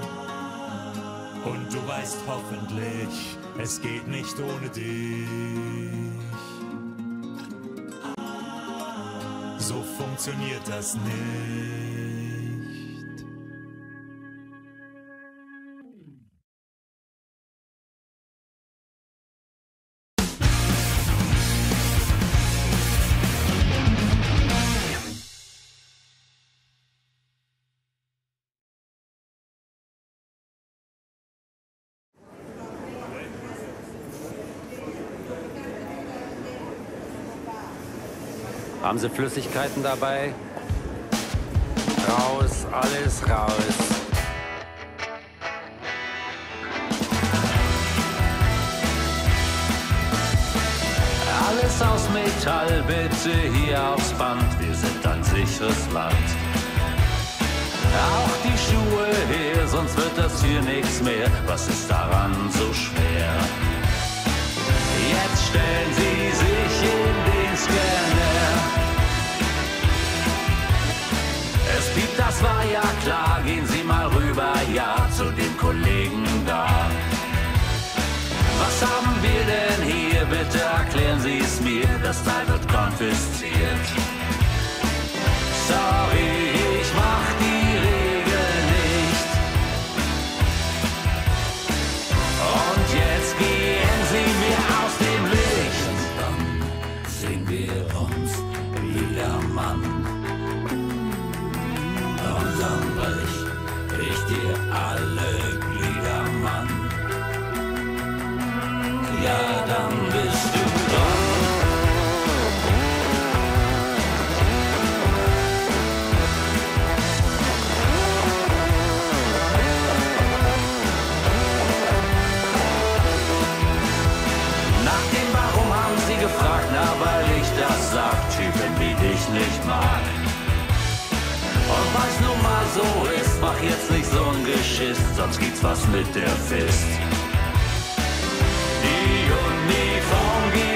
Und du weißt hoffentlich, es geht nicht ohne dich. So funktioniert das nicht.
Haben Sie Flüssigkeiten dabei? Raus, alles raus. Alles aus Metall, bitte hier aufs Band. Wir sind ein sicheres Land. Auch die Schuhe her, sonst wird das hier nichts mehr. Was ist daran so schwer? Jetzt stellen Sie sich in den Scanner. Es piept, das war ja klar. Gehen Sie mal rüber, ja, zu dem Kollegen da. Was haben wir denn hier? Bitte erklären Sie es mir. Das Teil wird konfisziert. Sorry, ich mach die Regel nicht. Und jetzt gehen Sie mir aus dem Licht. Dann sehen wir uns wieder, Mann. Und dann brech ich dir alle Glieder, Mann. Ja, dann bist du dran. Nach dem Warum haben Sie gefragt, na, weil ich das sag, Typen wie dich nicht mag. Und weil's nun mal so ist, mach jetzt nicht so ein Geschiss, sonst gibt's was mit der Fist. Die Uniform geht